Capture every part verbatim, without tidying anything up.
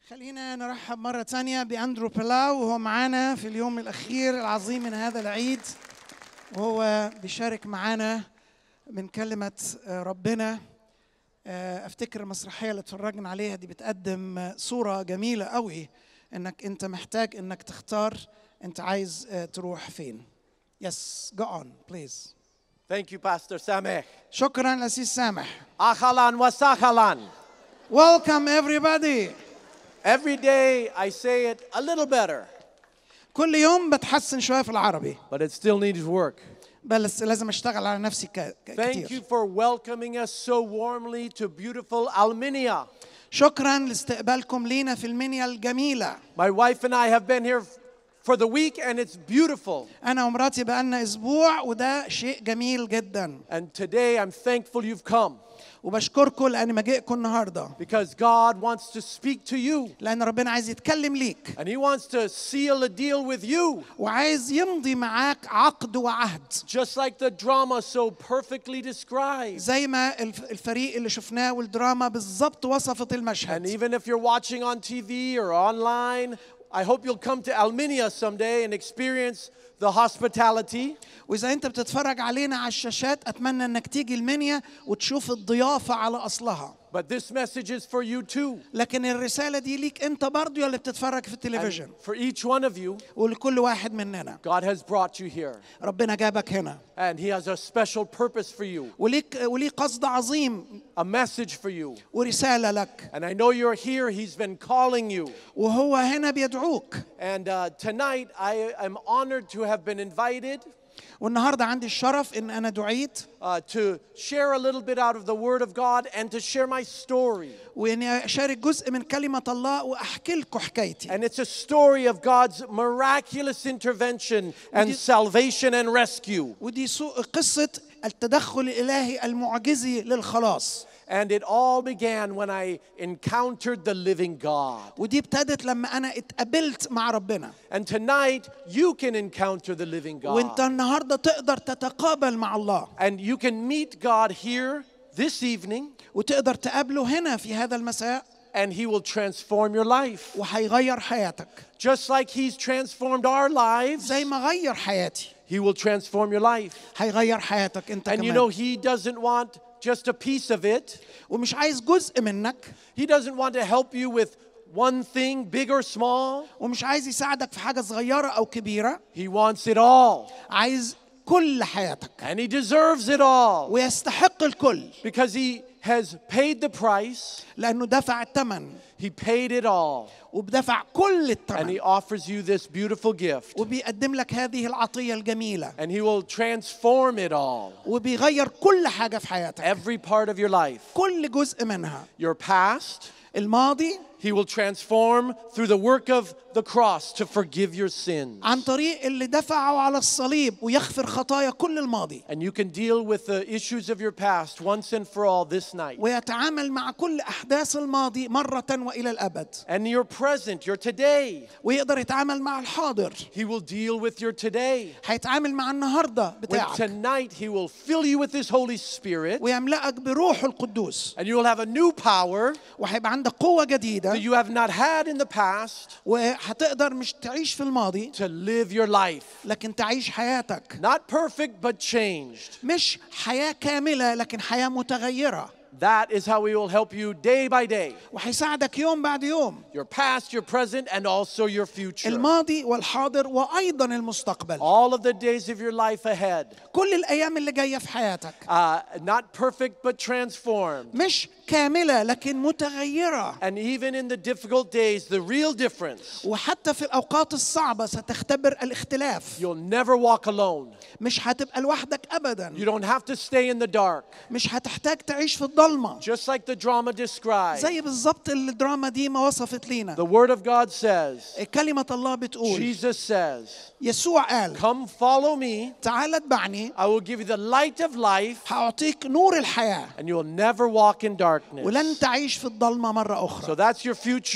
خلينا نرحب مرة تانية بأندرو بيلاو، وهو معانا في اليوم الأخير العظيم من هذا العيد، وهو بيشارك معانا من كلمة ربنا. أفتكر المسرحية اللي اتفرجنا عليها دي بتقدم صورة جميلة قوي، إنك أنت محتاج إنك تختار أنت عايز تروح فين. Yes, go on, please. Thank you, Pastor Sameh. شكرا لأسيس سامح. Ahalan wa sahlan. Welcome everybody. Every day I say it a little better, كل يوم بتحسن شوية في العربي، but it still needs work. بس لازم اشتغل على نفسي Thank you كتير. for welcoming us so warmly to beautiful Alminia. شكرا لاستقبالكم لينا في المنيا الجميلة. My wife and I have been here for the week and it's beautiful. أنا ومراتي بقالنا أسبوع وده شيء جميل جدا. And today I'm thankful you've come وبشكركم لأن مجيئكم النهاردة. because God wants to speak to you لأن ربنا عايز يتكلم ليك. and He wants to seal a deal with you. وعايز يمضي معاك عقد وعهد. Just like the drama so perfectly described. زي ما الفريق اللي شفناه والدراما بالضبط وصفت And المشهد. even if you're watching on T V or online, I hope you'll come to Alminia someday and experience the hospitality. وإذا أنت بتتفرج علينا على الشاشات أتمنى أنك تيجي المنيا وتشوف الضيافة على أصلها. But this message is for you too. لكن الرسالة دي ليك أنت برضو يلي بتتفرج في And التلفزيون. for each one of you, ولكل واحد مننا. God has brought you here. ربنا جابك هنا. And He has a special purpose for you, وليك وليه قصد عظيم a message for you. ورسالة لك. And I know you're here. He's been calling you. وهو هنا بيدعوك. And uh, tonight I am honored to have been invited والنهاردة عندي الشرف إن أنا دعيت uh, to share a little bit out of the Word of God and to share my story. وإني أشارك جزء من كلمة الله وأحكي لكم حكايتي. And it's a story of God's miraculous intervention and salvation and rescue. ودي قصة التدخل الإلهي المعجزي للخلاص. And it all began when I encountered the living God. ودي ابتدت لما أنا اتقابلت مع ربنا. And tonight you can encounter the living وأنت God. النهاردة تقدر تتقابل مع الله. And you can meet God here this evening وتقدر تقابله هنا في هذا المساء. and He will transform your life. وهيغير حياتك. Just like He's transformed our lives, زي ما غير حياتي. He will transform your life. هيغير حياتك أنت And you كمان. know He doesn't want just a piece of it. ومش عايز جزء منك. He doesn't want to help you with one thing, big or small. ومش عايز يساعدك في حاجة صغيرة أو كبيرة. He wants it all. عايز كل حياتك. And He deserves it all. ويستحق الكل. Because He has paid the price. لأنه دفع الثمن. He paid it all. وبدفع كل And الثمن. He offers you this beautiful gift. وبيقدم لك هذه العطية الجميلة. And He will transform it all. وبيغير كل حاجة في حياتك. Every part of your life. كل جزء منها. Your past. الماضي. He will transform through the work of the cross to forgive your sins. عن طريق اللي دفعه على الصليب ويغفر خطايا كل الماضي. And you can deal with the issues of your past once and for all this night. ويتعامل مع كل أحداث الماضي مرة وإلى الأبد. And your present, your today. ويقدر يتعامل مع الحاضر. He will deal with your today. هيتعامل مع النهاردة With بتاعك. tonight, He will fill you with His Holy Spirit. ويملأك بروحه القدوس. And you will have a new power وهيبقى عندك قوة جديدة. that you have not had in the past. وهتقدر مش تعيش في الماضي. To live your life. لكن تعيش حياتك. Not perfect, but changed. مش حياة كاملة لكن حياة متغيرة. That is how He will help you day by day. وهيساعدك يوم بعد يوم. Your past, your present, and also your future. الماضي والحاضر وأيضا المستقبل. All of the days of your life ahead. كل الأيام اللي جاية في حياتك. Uh, not perfect, but transformed. مش كاملة لكن متغيرة. And even in the difficult days, the real difference. وحتى في الأوقات الصعبة ستختبر الاختلاف. You'll never walk alone. مش هتبقى لوحدك أبدا. You don't have to stay in the dark. مش هتحتاج تعيش في الضلمة. Just like the drama described. زي بالضبط الدراما دي ما وصفت لينا. The Word of God says. كلمة الله بتقول. Jesus says. يسوع قال. Come follow me. تعال اتبعني. I will give you the light of life. هأعطيك نور الحياة. And you'll never walk in darkness. ولن تعيش في الضلمة مرة أخرى. So that's your future.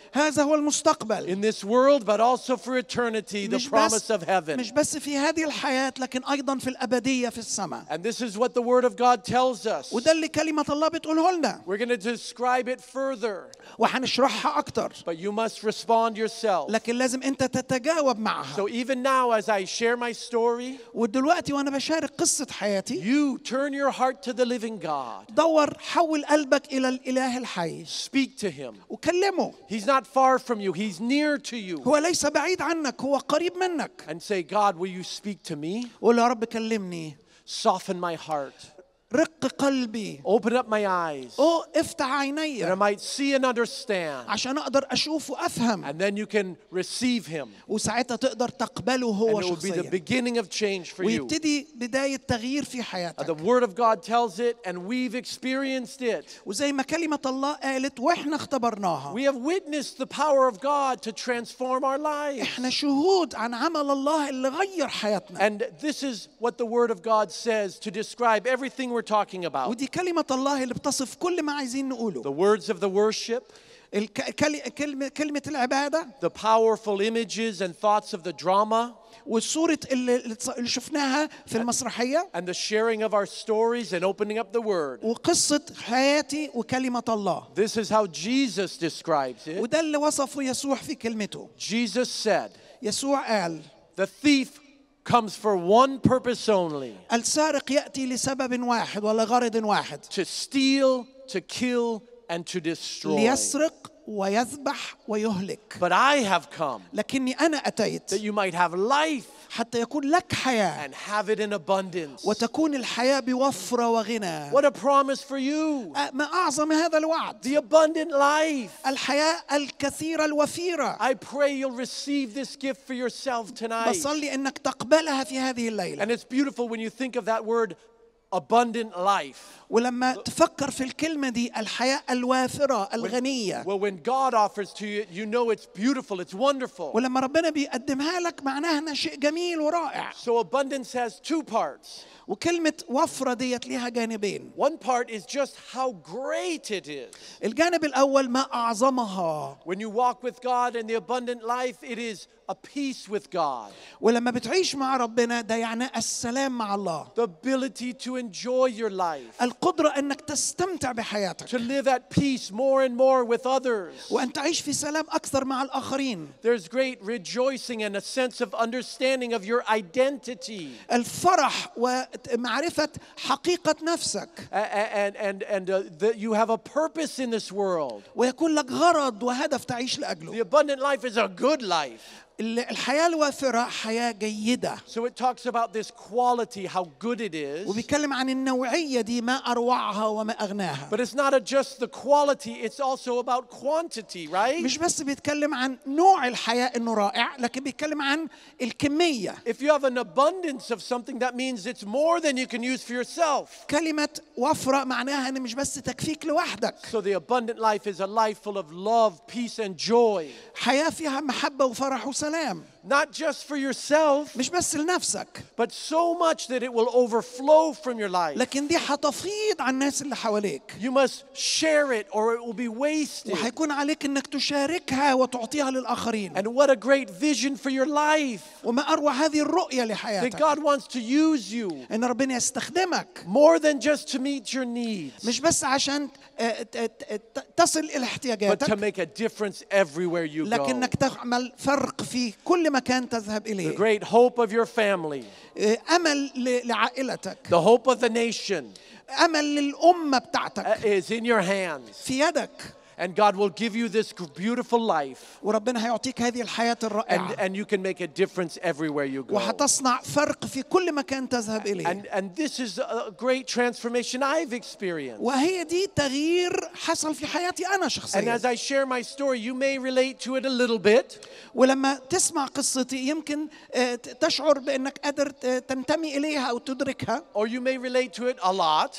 هذا هو المستقبل. in this world, but also for eternity, the مش promise بس of heaven. مش بس في هذه الحياة لكن أيضا في الأبدية في السماء. And this is what the Word of God tells us. وده اللي كلمة الله بتقوله لنا. We're going to describe it further, وهنشرحها أكتر. but you must respond yourself. لكن لازم أنت تتجاوب معها. So even now, as I share my story, ودلوقتي وأنا بشارك قصة حياتي you turn your heart to the living God. دور حول قلبك إلى الإله الحي. Speak to Him. وكلمه. He's not far from you. He's near to you. هو ليس بعيد عنك، هو قريب منك. And say, God, will you speak to me? قول يا رب كلمني. Soften my heart. رق قلبي. Open up my eyes, أو افتح that I عيني might see and understand. عشان أقدر أشوف وأفهم. And then you can receive Him. وساعتها تقدر تقبله And هو it will be the شخصيا. beginning of change for you. ويبتدي بداية تغيير في Uh, حياتك. The Word of God tells it, and we've experienced it. وزي ما كلمة الله قالت وإحنا اختبرناها. We have witnessed the power of God to transform our lives. إحنا شهود عن عمل الله اللي غير حياتنا. And this is what the Word of God says to describe everything we're talking about. ودي كلمة الله اللي بتصف كل ما عايزين نقوله. The words of the worship, الك- كل- كلمة كلمة العبادة the powerful images and thoughts of the drama, والصورة اللي اللي شفناها في المسرحية and the sharing of our stories and opening up the Word. وقصة حياتي وكلمة الله. This is how Jesus describes it. وده اللي وصفه يسوع في كلمته. Jesus said, يسوع قال the thief comes for one purpose only, السارق يأتي لسبب واحد ولغرض واحد to steal, to kill, and to destroy. ليسرق ويذبح ويهلك. But I have come لكني أنا أتيت that you might have life حتى يكون لك حياة and have it in abundance. وتكون الحياة بوفرة وغنى. What a promise for you. ما أعظم هذا الوعد. The abundant life. الحياة الكثيرة الوفيرة. I pray you'll receive this gift for yourself tonight. بصلي إنك تقبلها في هذه الليلة. And it's beautiful when you think of that word, abundant life. ولما تفكر في الكلمة دي الحياة الوافرة الغنية. Well, when God offers to you, you know it's beautiful, it's wonderful. ولما ربنا بيقدمها لك معناها إنها شيء جميل ورائع. So abundance has two parts. وكلمة وفرة ديت ليها جانبين. One part is just how great it is. الجانب الأول ما أعظمها. When you walk with God in the abundant life, it is a peace with God. ولما بتعيش مع ربنا ده يعني السلام مع الله. The ability to enjoy your life. القدرة أنك تستمتع بحياتك. To live at peace more and more with others. وأن تعيش في سلام أكثر مع الآخرين. There's great rejoicing and a sense of understanding of your identity. الفرح ومعرفة حقيقة نفسك. And, and, and uh, that you have a purpose in this world. ويكون لك غرض وهدف تعيش لأجله. The abundant life is a good life. الحياة الوافرة حياة جيدة. So it talks about this quality, how good it is. وبيتكلم عن النوعية دي ما أروعها وما أغناها. But it's not a just the quality, it's also about quantity, right? مش بس بيتكلم عن نوع الحياة إنه رائع، لكن بيتكلم عن الكمية. If you have an abundance of something, that means it's more than you can use for yourself. كلمة وفرة معناها إن مش بس تكفيك لوحدك. So the abundant life is a life full of love, peace, and joy. حياة فيها محبة وفرح وسلام. Not just for yourself, مش بس لنفسك. but so much that it will overflow from your life. لكن دي حتفيض على الناس اللي حواليك. You must share it or it will be wasted. وحيكون عليك إنك تشاركها وتعطيها للآخرين. And what a great vision for your life. وما أروع هذه الرؤية That لحياتك. God wants to use you إن ربنا يستخدمك. more than just to meet your needs, مش بس عشان آه، ت- ت- تصل إلى but to احتياجاتك، make a difference everywhere you go. لكنك تعمل فرق في كل مكان تذهب The إليه. great hope of your family, آه، أمل ل- لعائلتك، the hope of the nation أمل للأمة uh, بتاعتك is in your hands. في يدك. And God will give you this beautiful life, وربنا هيعطيك هذه الحياة and, الرائعة. and you can make a difference everywhere you go. وحتصنع فرق في كل مكان تذهب إليه. And, and this is a great transformation I've experienced. وهي دي تغيير حصل في حياتي أنا And شخصيا. as I share my story, you may relate to it a little bit. ولما تسمع قصتي يمكن آه، ت- تشعر بأنك قادر ت- تنتمي إليها أو تدركها، Or you may relate to it a lot.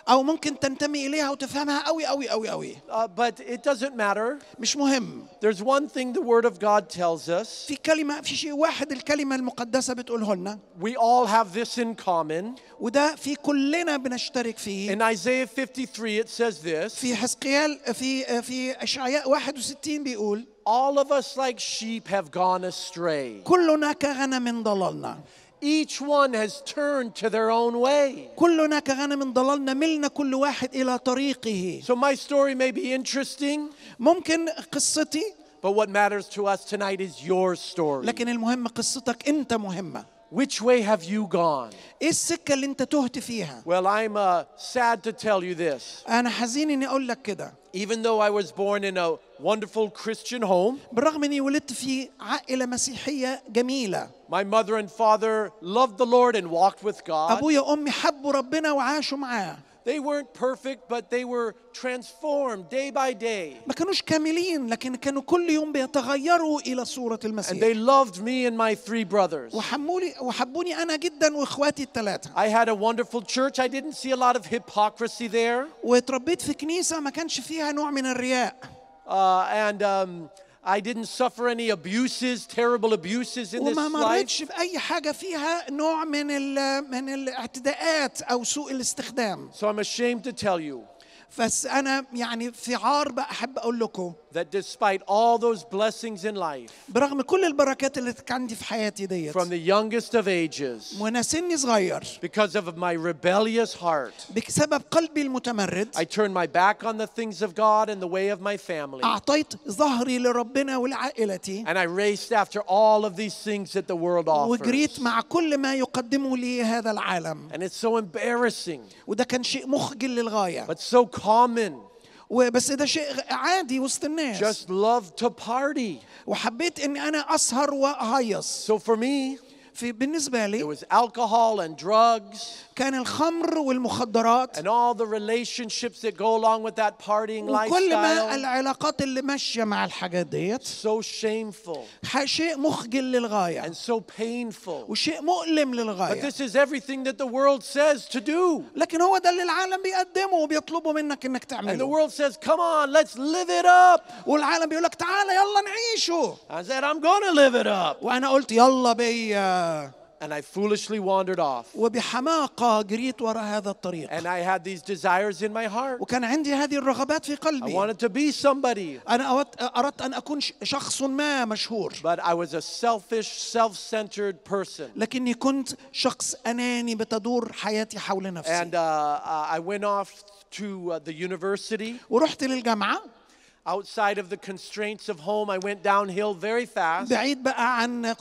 أو ممكن تنتمي إليها وتفهمها قوي قوي قوي قوي. Uh, but it doesn't matter. مش مهم. There's one thing the Word of God tells us. في كلمة في شيء واحد الكلمة المقدسة بتقوله لنا. We all have this in common. وده في كلنا بنشترك فيه. In Isaiah fifty-three it says this. في حزقيال في في إشعياء واحد وستين بيقول All of us like sheep have gone astray. كلنا كغنم ضللنا. Each one has turned to their own way. كلنا كغنم ضللنا ملنا كل واحد إلى طريقه. So my story may be interesting. ممكن قصتي. But what matters to us tonight is your story. لكن المهم قصتك أنت مهمة. Which way have you gone? إيه السكة اللي أنت تهت فيها؟ Well, I'm uh, sad to tell you this. أنا حزين إني أقول لك كده. Even though I was born in a wonderful Christian home, بالرغم إني ولدت في عائلة مسيحية جميلة. my mother and father loved the Lord and walked with God. أبويا وأمي حبوا ربنا وعاشوا معاه. They weren't perfect, but they were transformed day by day. ما كانوش كاملين لكن كانوا كل يوم بيتغيروا إلى صورة And المسيح. they loved me and my three brothers. وحموني وحبوني أنا جدا وإخواتي الثلاثة. I had a wonderful church. I didn't see a lot of hypocrisy there. وتربيت في كنيسة ما كانش فيها نوع من الرياء. Uh, and um, I didn't suffer any abuses, terrible abuses in this وما life. مرتش بأي حاجة فيها نوع من ال من الاعتداءات أو سوء الاستخدام. So I'm ashamed to tell you بس أنا يعني في عار بقى أحب أقول لكم that despite all those blessings in life, برغم كل البركات اللي كانت عندي في حياتي ديت from the youngest of ages, وأنا سني صغير because of my rebellious heart, بسبب قلبي المتمرد I turned my back on the things of God and the way of my family. أعطيت ظهري لربنا ولعائلتي And I raced after all of these things that the world offers. وجريت مع كل ما يقدمه لي هذا العالم. And it's so embarrassing, وده كان شيء مخجل للغاية. but so common. وبس ده شيء عادي وسط الناس. Just love to party. وحبيت إني أنا أسهر وأهيص. So for me, في بالنسبة it لي was alcohol and drugs كان الخمر والمخدرات and all the relationships that go along with that partying وكل ما lifestyle. العلاقات اللي ماشية مع الحاجات ديت So shameful شيء مخجل للغاية and so painful. وشيء مؤلم But للغاية. this is everything that the world says to do. لكن هو ده اللي العالم بيقدمه وبيطلبه منك إنك And the تعمله. world says, come on, let's live it up. والعالم بيقول لك تعالى يلا نعيشه. I said, I'm going to live it up. وأنا قلت يلا بيا. And I foolishly wandered off. وبحماقة جريت وراء هذا الطريق. And I had these desires in my heart. وكان عندي هذه الرغبات في I قلبي. wanted to be somebody. أنا أردت أن أكون شخص ما مشهور. But I was a selfish, self-centered person. لكني كنت شخص أناني بتدور حياتي حول نفسي. And uh, I went off to uh, the university. ورحت للجامعة. Outside of the constraints of home, I went downhill very fast. بعيد بقى عن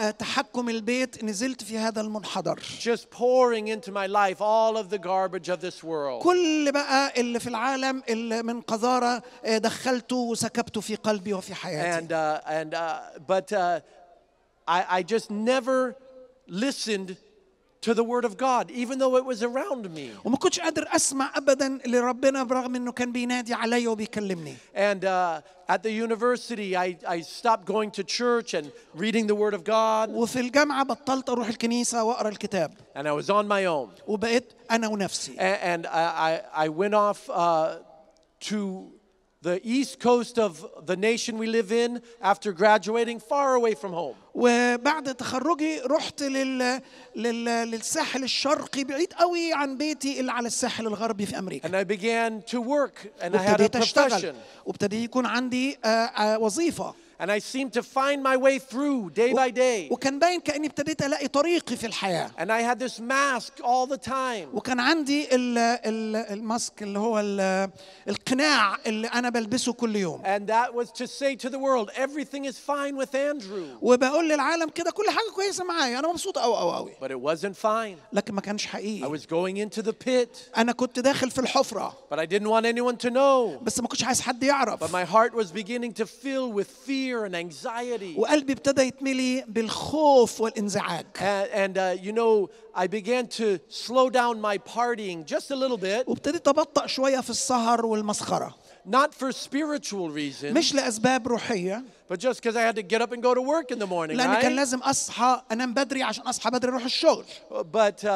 تحكم البيت نزلت في هذا المنحدر. Just pouring into my life all of the garbage of this world. كل بقى اللي في العالم اللي من قذارة دخلته وسكبته في قلبي وفي حياتي. And uh, and uh, but uh, I I just never listened to the word of God, even though it was around me. وما كنتش قادر أسمع أبدا لربنا برغم إنه كان بينادي عليا وبيكلمني. And uh, at the university, I I stopped going to church and reading the word of God. وفي الجامعة بطلت أروح الكنيسة وأقرأ الكتاب. And I was on my own. وبقيت أنا ونفسي. And, and I I I went off uh, to the east coast of the nation we live in after graduating, far away from home. وبعد تخرجي رحت لل... لل... للساحل الشرقي بعيد قوي عن بيتي اللي على الساحل الغربي في أمريكا. And I began to work and I had a وابتديت أشتغل profession. وابتدي يكون عندي آه، آه، وظيفة. And I seemed to find my way through day by day. وكان باين كأني ابتديت ألاقي طريقي في الحياة. And I had this mask all the time. وكان عندي ال... ال... الماسك اللي هو ال... القناع اللي أنا بلبسه كل يوم. And that was to say to the world, everything is fine with Andrew. وبقول للعالم كده كل حاجة كويسة معايا أنا مبسوط أوي أوي أوي. But it wasn't fine. لكن ما كانش I حقيقي. was going into the pit. أنا كنت داخل في الحفرة. But I didn't want anyone to know. بس ما كنتش عايز حد يعرف. But my heart was beginning to fill with fear and anxiety. وقلبي ابتدى يتملي بالخوف والانزعاج. And, and uh, you know, I began to slow down my partying just a little bit. وابتديت أبطأ شوية في السهر والمسخرة. Not for spiritual reasons. مش لأسباب روحية. But just because I had to get up and go to work in the morning, لأن كان right? لازم أصحى أنام بدري عشان أصحى بدري أروح الشغل. But uh,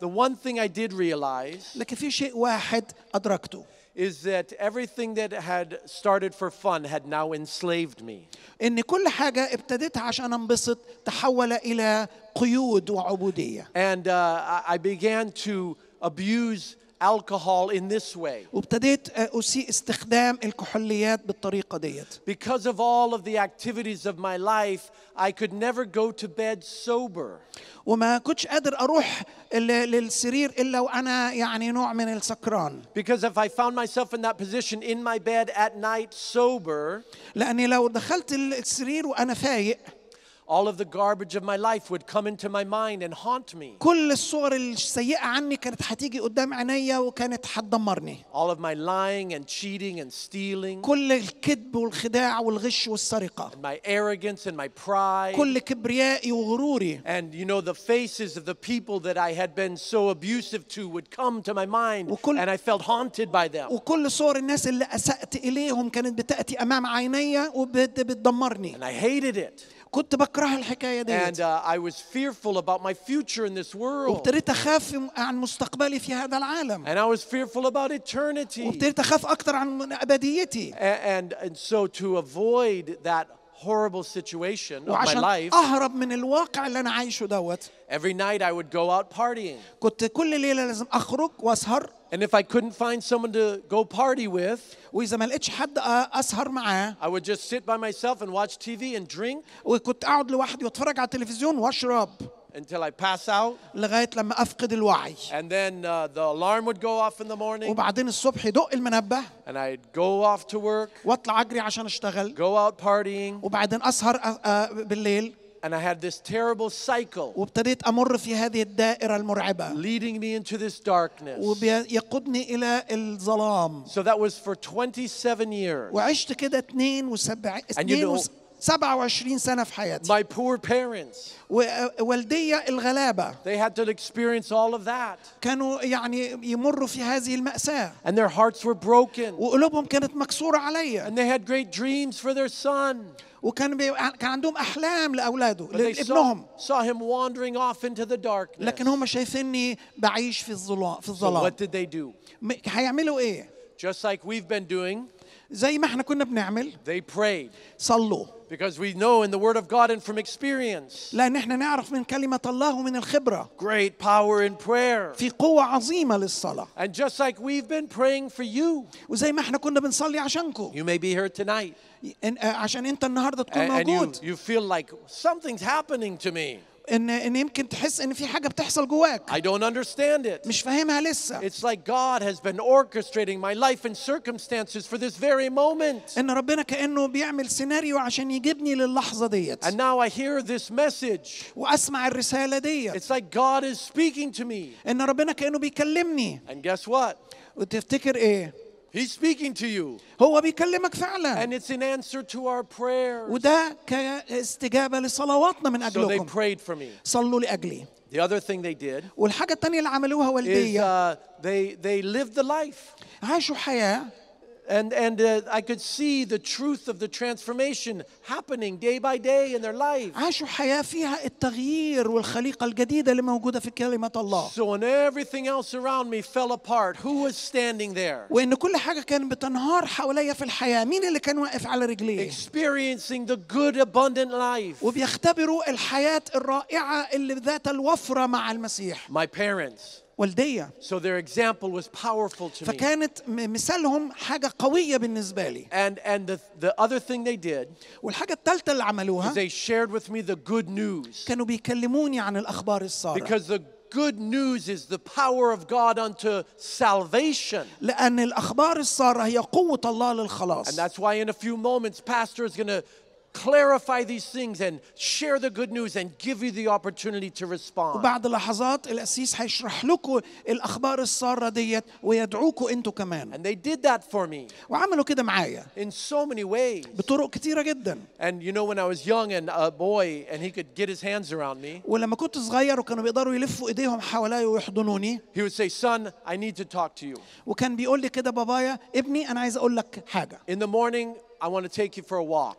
the one thing I did realize لكن في شيء واحد أدركته، is that everything that had started for fun had now enslaved me. إن كل حاجة ابتديتها عشان أنبسط تحول إلى قيود وعبودية. And uh, I began to abuse alcohol in this way. وابتديت أسيء استخدام الكحوليات بالطريقة ديت. Because of all of the activities of my life, I could never go to bed sober. وما كنتش قادر أروح للسرير إلا وأنا يعني نوع من السكران. Because if I found myself in that position in my bed at night sober, لأني لو دخلت السرير وأنا فايق، all of the garbage of my life would come into my mind and haunt me. كل الصور السيئة عني كانت هتيجي قدام عينيا وكانت هتدمرني. All of my lying and cheating and stealing. كل الكذب والخداع والغش والسرقة. And my arrogance and my pride. كل كبريائي وغروري. And you know the faces of the people that I had been so abusive to would come to my mind وكل and I felt haunted by them. وكل صور الناس اللي أسأت إليهم كانت بتأتي أمام عينيا وبتدمرني. And I hated it. كنت بكره الحكاية ديت. And uh, I was fearful about my future in this world. وابتديت أخاف عن مستقبلي في هذا العالم. And I was fearful about eternity. وابتديت أخاف أكتر عن أبديتي. And, and, and so to avoid that horrible situation of my وعشان life, أهرب من الواقع اللي أنا عايشه دوت. every night I would go out partying. كنت كل ليلة لازم أخرج وأسهر. And if I couldn't find someone to go party with, وإذا ما لقيتش حد أسهر معاه، I would just sit by myself and watch T V and drink وكنت أقعد لوحدي وأتفرج على التلفزيون وأشرب until I pass out. لغاية لما أفقد الوعي. And then uh, the alarm would go off in the morning. وبعدين الصبح يدق المنبه. And I'd go off to work. وأطلع أجري عشان أشتغل. Go out partying. وبعدين أسهر بالليل. And I had this terrible cycle وابتديت أمر في هذه الدائرة المرعبة. leading me into this darkness. ويقودني إلى الظلام. So that was for twenty-seven years. وعشت كده اثنين وسبعين سبعة وعشرين سنة في حياتي. My poor parents. ووالدي الغلابة. They had to experience all of that. كانوا يعني يمروا في هذه المأساة. And their hearts were broken. وقلوبهم كانت مكسورة عليا. And they had great dreams for their son. وكان بي... كان عندهم أحلام لأولاده لابنهم. Saw him wandering off into the darkness. لكن هم شايفيني بعيش في الظلام في الظلام. So what did they do? هيعملوا إيه؟ Just like we've been doing. زي ما احنا كنا بنعمل. They prayed. صلوا. Because we know in the Word of God and from experience. لأن احنا نعرف من كلمة الله ومن الخبرة. Great power in prayer. في قوة عظيمة للصلاة. And just like we've been praying for you. وزي ما احنا كنا بنصلي عشانكم. You may be here tonight. عشان انت النهارده تكون موجود. And you, you feel like something's happening to me. ان ان يمكن تحس ان في حاجه بتحصل جواك. I don't understand it. مش فاهمها لسه. It's like God has been orchestrating my life and circumstances for this very moment. ان ربنا كانه بيعمل سيناريو عشان يجيبني للحظه ديت. And now I hear this message. واسمع الرساله ديت. It's like God is speaking to me. ان ربنا كانه بيكلمني. And guess what? وتفتكر ايه؟ He's speaking to you. هو بيكلمك فعلا. And it's an answer to our prayers. وده كاستجابة لصلواتنا من أجلكم. So they prayed for me. صلوا لأجلي. The other thing they did. والحاجة الثانية اللي عملوها والدية. Is uh, they they lived the life. عاشوا حياة. And and uh, I could see the truth of the transformation happening day by day in their life. عاشوا حياة فيها التغيير والخليقة الجديدة اللي موجودة في كلمة الله. So when everything else around me fell apart, who was standing there? وإن كل حاجة كانت بتنهار حواليا في الحياة، مين اللي كان واقف على رجليه؟ Experiencing the good abundant life. وبيختبروا الحياة الرائعة اللي ذات الوفرة مع المسيح. My parents. والدية. So their example was powerful to me. فكانت مثالهم حاجة قوية بالنسبة لي. And and the the other thing they did. والحاجة الثالثة اللي عملوها. They shared with me the good news. كانوا بيكلموني عن الأخبار السارة. Because the good news is the power of God unto salvation. لأن الأخبار السارة هي قوة الله للخلاص. And that's why in a few moments pastor is going to clarify these things and share the good news and give you the opportunity to respond. وبعد لحظات القسيس هيشرح لكم الأخبار السارة ديت ويدعوكم أنتوا كمان. And they did that for me. وعملوا كده معايا. In so many ways. بطرق كتيرة جدا. And you know when I was young and a boy and he could get his hands around me. ولما كنت صغير وكانوا بيقدروا يلفوا إيديهم حواليا ويحضنوني. He would say, "Son, I need to talk to you." وكان بيقول لي كده بابايا ابني أنا عايز أقول لك حاجة. In the morning, I want to take you for a walk.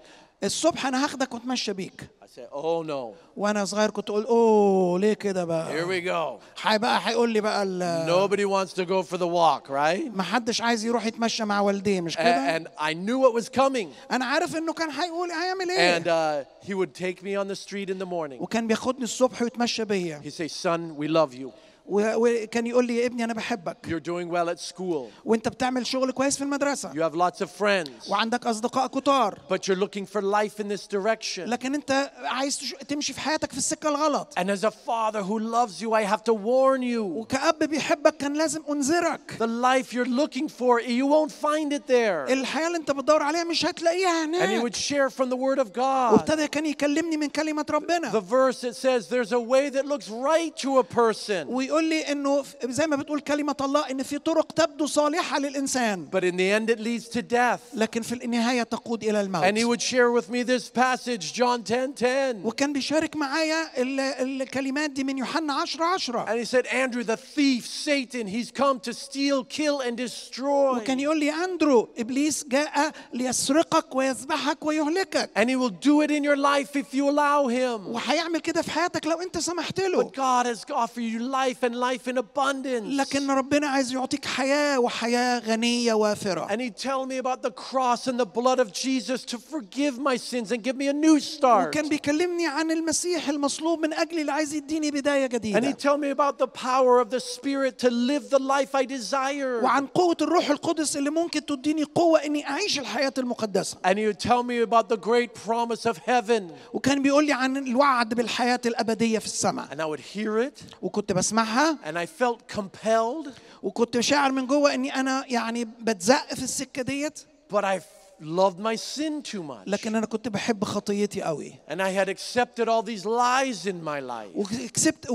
الصبح انا هاخدك واتمشى بيك. I said, oh no. وانا صغير كنت اقول اوه ليه كده بقى؟ Here we go. حي بقى هيقول لي بقى ال- Nobody wants to go for the walk, right? ما حدش عايز يروح يتمشى مع والديه مش كده؟ And, and I knew what was coming. انا عارف انه كان هيقول هيعمل And ايه. uh, he would take me on the street in the morning. وكان بياخدني الصبح ويتمشى بيا. He'd say, son, we love you. و- وكان يقول لي يا ابني انا بحبك You're doing well at school. وانت بتعمل شغل كويس في المدرسه You have lots of friends. وعندك اصدقاء كتار، But you're looking for life in this direction. لكن انت عايز تش- تمشي في حياتك في السكه الغلط. And as a father who loves you, I have to warn you. وكأب بيحبك كان لازم انذرك. The life you're looking for, you won't find it there. الحياه اللي انت بتدور عليها مش هتلاقيها And he هناك. would share from the Word of God. وابتدى كان يكلمني من كلمه The ربنا verse it says there's a way that looks right to a person, ويقول لي انه زي ما بتقول كلمه الله ان في طرق تبدو صالحه للانسان but in the end it leads to death. لكن في النهايه تقود الى And he الموت. would share with me this passage, John ten ten. وكان بيشارك معايا ال- الكلمات دي من يوحنا عشرة عشرة. And he said, Andrew, the thief, Satan, he's come to steal, kill, and destroy. وكان يقول لي أندرو إبليس جاء ليسرقك ويذبحك ويهلكك. And he will do it in your life if you allow him. وهيعمل كده في حياتك لو أنت سمحت له. But God has offered you life and life in abundance. لكن ربنا عايز يعطيك حياة وحياة غنية وافرة. And he'd tell me about the cross and the blood of Jesus to forgive my sins and give me a new start. وكان بيكلمني عن المسيح المصلوب من أجل اللي عايز يديني بداية And جديدة. he'd tell me about the power of the Spirit to live the life I desire. وعن قوة الروح القدس اللي ممكن تديني قوة إني أعيش الحياة المقدسة. And he would tell me about the great promise of heaven. وكان بيقول لي عن الوعد بالحياة الأبدية في السماء. And I would hear it. وكنت بسمعها. And I felt compelled. وكنت شاعر من جوه إني أنا يعني بتزق في السكة ديت. But I loved my sin too much. لكن أنا كنت بحب خطيتي قوي. And I had accepted all these lies in my life. وكسبت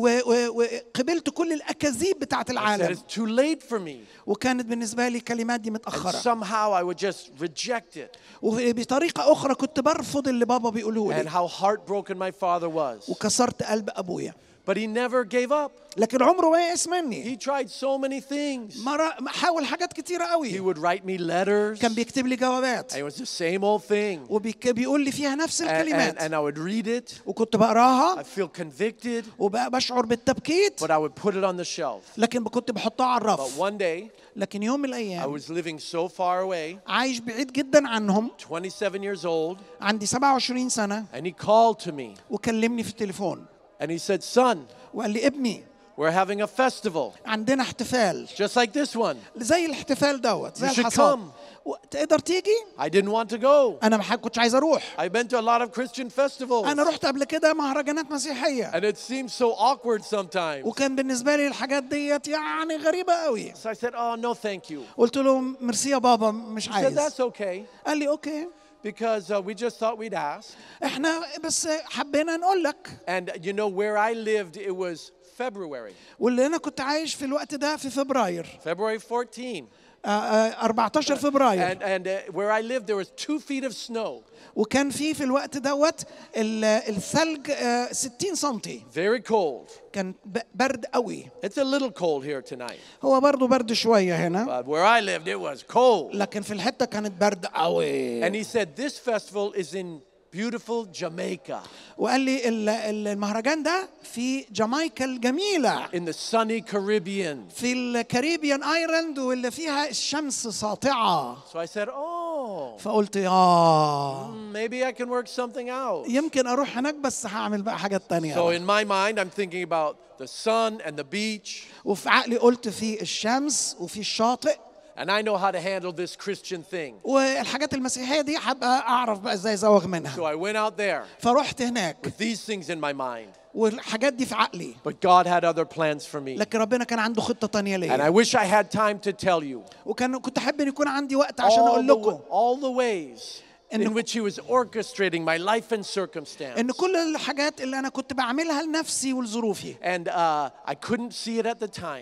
وقبلت كل الأكاذيب بتاعت I said العالم. it's too late for me. وكانت بالنسبة لي كلمات دي And متأخرة. somehow I would just reject it. وبطريقة أخرى كنت برفض اللي بابا بيقوله And لي. how heartbroken my father was. وكسرت قلب أبويا. But he never gave up. لكن عمره ما يئس مني. He tried so many things. مرة حاول حاجات كتيرة He قوي. would write me letters. كان بيكتب لي جوابات. And it was the same old thing. وبيقول لي فيها نفس And, and, الكلمات. and I would read it. وكنت I بقراها feel convicted. وبشعر بالتبكيت. But I would put it on the shelf. لكن كنت بحطها على But الرف. one day, لكن يوم من I الأيام was living so far away, عايش بعيد جدا عنهم. twenty-seven years old, عندي سبعة وعشرين سنة. and he called to me. وكلمني في التليفون. And he said, son, وقال لي ابني we're having a festival, عندنا احتفال just like this one. زي الاحتفال دوت زي You should الحصاد. come. و- تقدر تيجي؟ I didn't want to go. أنا ما كنتش عايز أروح. I've been to a lot of Christian festivals. أنا رحت قبل كده مهرجانات مسيحية. And it seems so awkward sometimes. وكان بالنسبة لي الحاجات ديت يعني غريبة قوي. So I said, oh, no, thank you. قلت له ميرسي يا بابا مش He said, عايز. that's okay, قال لي أوكي. because uh, we just thought we'd ask. إحنا بس حبينا نقول لك. And you know, where I lived, it was February, واللي أنا كنت عايش في الوقت ده في فبراير. February fourteenth. آه، آه، أربعة عشر فبراير. And, and uh, where I lived, there was two feet of snow. وكان في في الوقت دوت ال- الثلج آه، ستين سنتي. Very cold. كان ب- برد قوي. It's a little cold here tonight. هو برضو برد شوية هنا. But where I lived, it was cold. لكن في الحتة كانت برد قوي. And he said, this festival is in beautiful Jamaica, وقال لي ال- ال- المهرجان ده في جامايكا الجميلة in the sunny Caribbean. في الكاريبيان ايلاند واللي فيها الشمس ساطعة. So I said, oh, فقلت يا maybe I can work something out. يمكن اروح هناك بس هعمل بقى حاجات تانية. So in my mind, I'm thinking about the sun and the beach. وفي عقلي قلت في الشمس وفي الشاطئ. And I know how to handle this Christian thing. والحاجات المسيحية دي هبقى أعرف بقى إزاي أزوغ So منها. I went out there فرحت هناك with these things in my mind. والحاجات دي في عقلي. But God had other plans for me. لكن ربنا كان عنده خطة تانية And I ليا. wish I had time to tell you وكان كنت أحب إن يكون عندي وقت عشان all أقول the, لكم all the ways in إن which He was orchestrating my life and circumstance. إن كل الحاجات اللي أنا كنت بعملها لنفسي ولظروفي And uh, I couldn't see it at the time.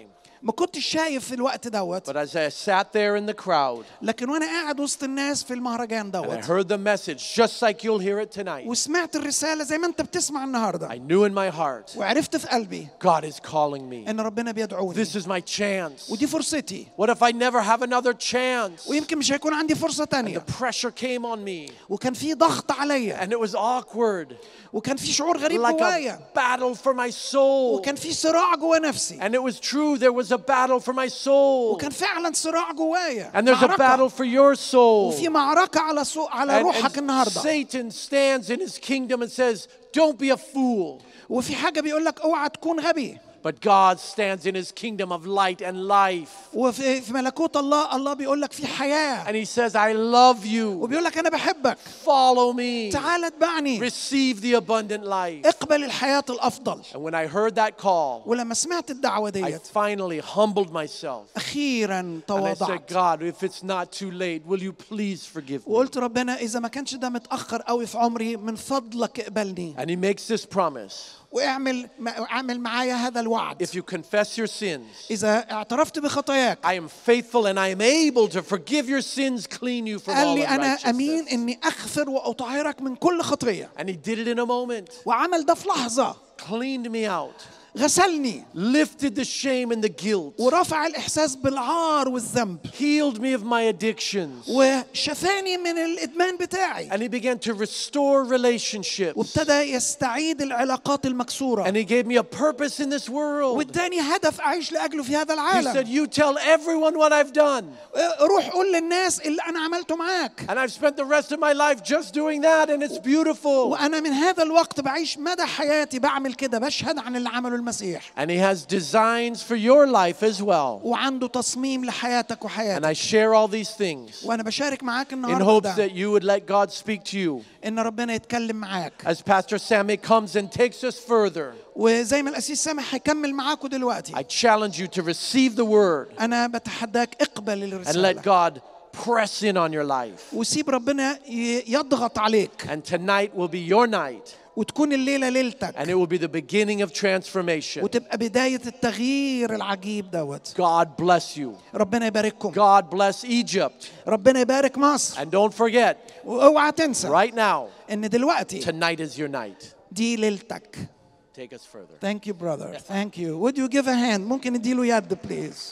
ما كنتش شايف في الوقت دوت. But as I sat there in the crowd, لكن وانا قاعد وسط الناس في المهرجان and I دوت heard the message just like you'll hear it tonight, وسمعت الرسالة زي ما انت بتسمع النهاردة، I knew in my heart, وعرفت في قلبي God is calling me. ان ربنا بيدعوني، This is my chance. ودي فرصتي، What if I never have another chance? ويمكن مش هيكون عندي فرصة The تانية. pressure came on me, وكان في ضغط عليا، and it was awkward, وكان في شعور غريب like جوايا، a battle for my soul. وكان في صراع جوا نفسي، And it was true, there was a battle for my soul. وكان فعلا صراع جوايا، And there's a معركة. battle for your soul. وفي معركة على سوق على And, روحك and النهاردة. Satan stands in his kingdom and says, don't be a fool. وفي حاجة بيقول لك اوعى تكون غبي. But God stands in his kingdom of light and life. وفي في ملكوت الله الله بيقول لك في حياة. And he says, I love you. وبيقول لك أنا بحبك. Follow me. تعال اتبعني. Receive the abundant life. اقبل الحياة الأفضل. And when I heard that call, ولما سمعت الدعوة I ديت finally humbled myself. أخيرا And I تواضعت. said, God, if it's not too late, will you please forgive me? وقلت ربنا إذا ما كانش ده متأخر قوي في عمري من فضلك اقبلني. And he makes this promise. واعمل اعمل معايا هذا الوعد. If you confess your sins, إذا اعترفت بخطاياك I am faithful and I am able to forgive your sins, clean you from قال all لي أنا أمين unrighteousness. إني أغفر وأطهرك من كل خطية. And he did it in a moment. وعمل ده في لحظة. Cleaned me out. غسلني Lifted the shame and the guilt. ورفع الإحساس بالعار والذنب Healed me of my addictions. وشفاني من الإدمان بتاعي And he began to restore relationships. وابتدى يستعيد العلاقات المكسورة And he gave me a purpose in this world. واداني هدف أعيش لأجله في هذا He العالم. said, you tell everyone what I've done. روح قول للناس اللي أنا عملته معاك. And I've spent the rest of my life just doing that and it's beautiful. وأنا من هذا الوقت بعيش مدى حياتي بعمل كده بشهد عن اللي عمله المسيح. And he has designs for your life as well. وعنده تصميم لحياتك And وحياتك. I share all these things وأنا بشارك معاك in النهارده hopes ده that you would let God speak to you. إن ربنا يتكلم معاك. As Pastor Sammy comes and takes us further, وزي ما الأسيس سامح هيكمل معاكوا دلوقتي. I challenge you to receive the word أنا بتحداك اقبل and let الرسالة. God press in on your life. وسيب ربنا ي- يضغط عليك. And tonight will be your night. وتكون الليلة ليلتك. And it will be the beginning of transformation. وتبقى بداية التغيير العجيب دوت. God bless you. ربنا يبارككم. God bless Egypt. ربنا يبارك مصر. And don't forget, واوعى تنسى right now, إن دلوقتي tonight is your night. دي ليلتك. Take us further. Thank you, brother. Thank you. Would you give a hand? ممكن نديله يد please.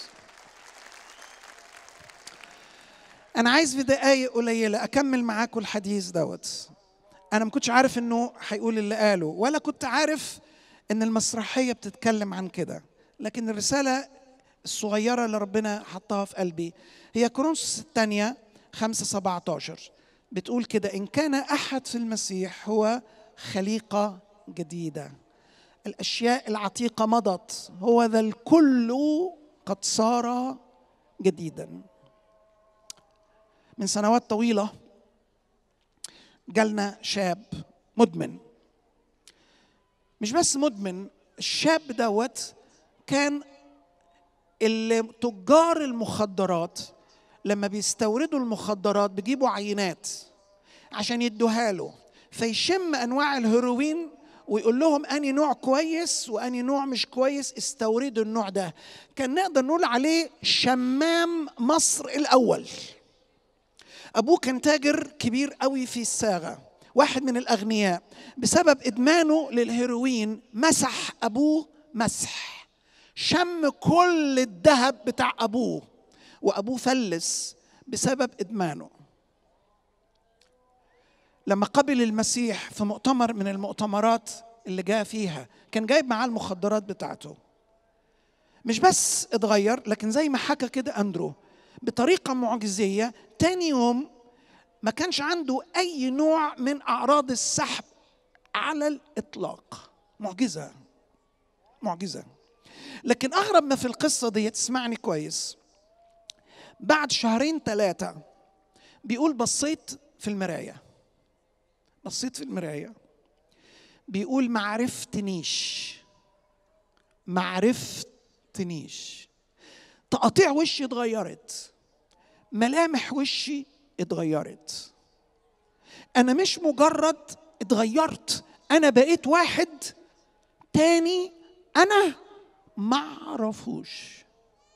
أنا عايز في دقايق قليلة أكمل معاكم الحديث دوت. أنا ما كنتش عارف إنه هيقول اللي قاله، ولا كنت عارف إن المسرحية بتتكلم عن كده، لكن الرسالة الصغيرة اللي ربنا حطها في قلبي هي كورنثوس الثانية خمسة سبعة عشر بتقول كده: إن كان أحد في المسيح هو خليقة جديدة، الأشياء العتيقة مضت، هو ذا الكل قد صار جديدا. من سنوات طويلة جالنا شاب مدمن، مش بس مدمن، الشاب دوت كان اللي تجار المخدرات لما بيستوردوا المخدرات بيجيبوا عينات عشان يدوها له، فيشم انواع الهيروين ويقول لهم اني نوع كويس واني نوع مش كويس، استوردوا النوع ده. كان نقدر نقول عليه شمام مصر الاول. ابوه كان تاجر كبير قوي في الصاغه، واحد من الاغنياء. بسبب ادمانه للهيروين مسح ابوه مسح، شم كل الذهب بتاع ابوه، وابوه فلس بسبب ادمانه. لما قبل المسيح في مؤتمر من المؤتمرات اللي جاء فيها، كان جايب معاه المخدرات بتاعته. مش بس اتغير، لكن زي ما حكى كده أندرو بطريقة معجزية، تاني يوم ما كانش عنده أي نوع من أعراض السحب على الإطلاق. معجزة معجزة. لكن أغرب ما في القصة دي، تسمعني كويس، بعد شهرين ثلاثة بيقول بصيت في المراية بصيت في المراية بيقول ما عرفتنيش ما عرفتنيش تقاطيع وشي اتغيرت، ملامح وشي اتغيرت. أنا مش مجرد اتغيرت، أنا بقيت واحد تاني أنا ما أعرفوش.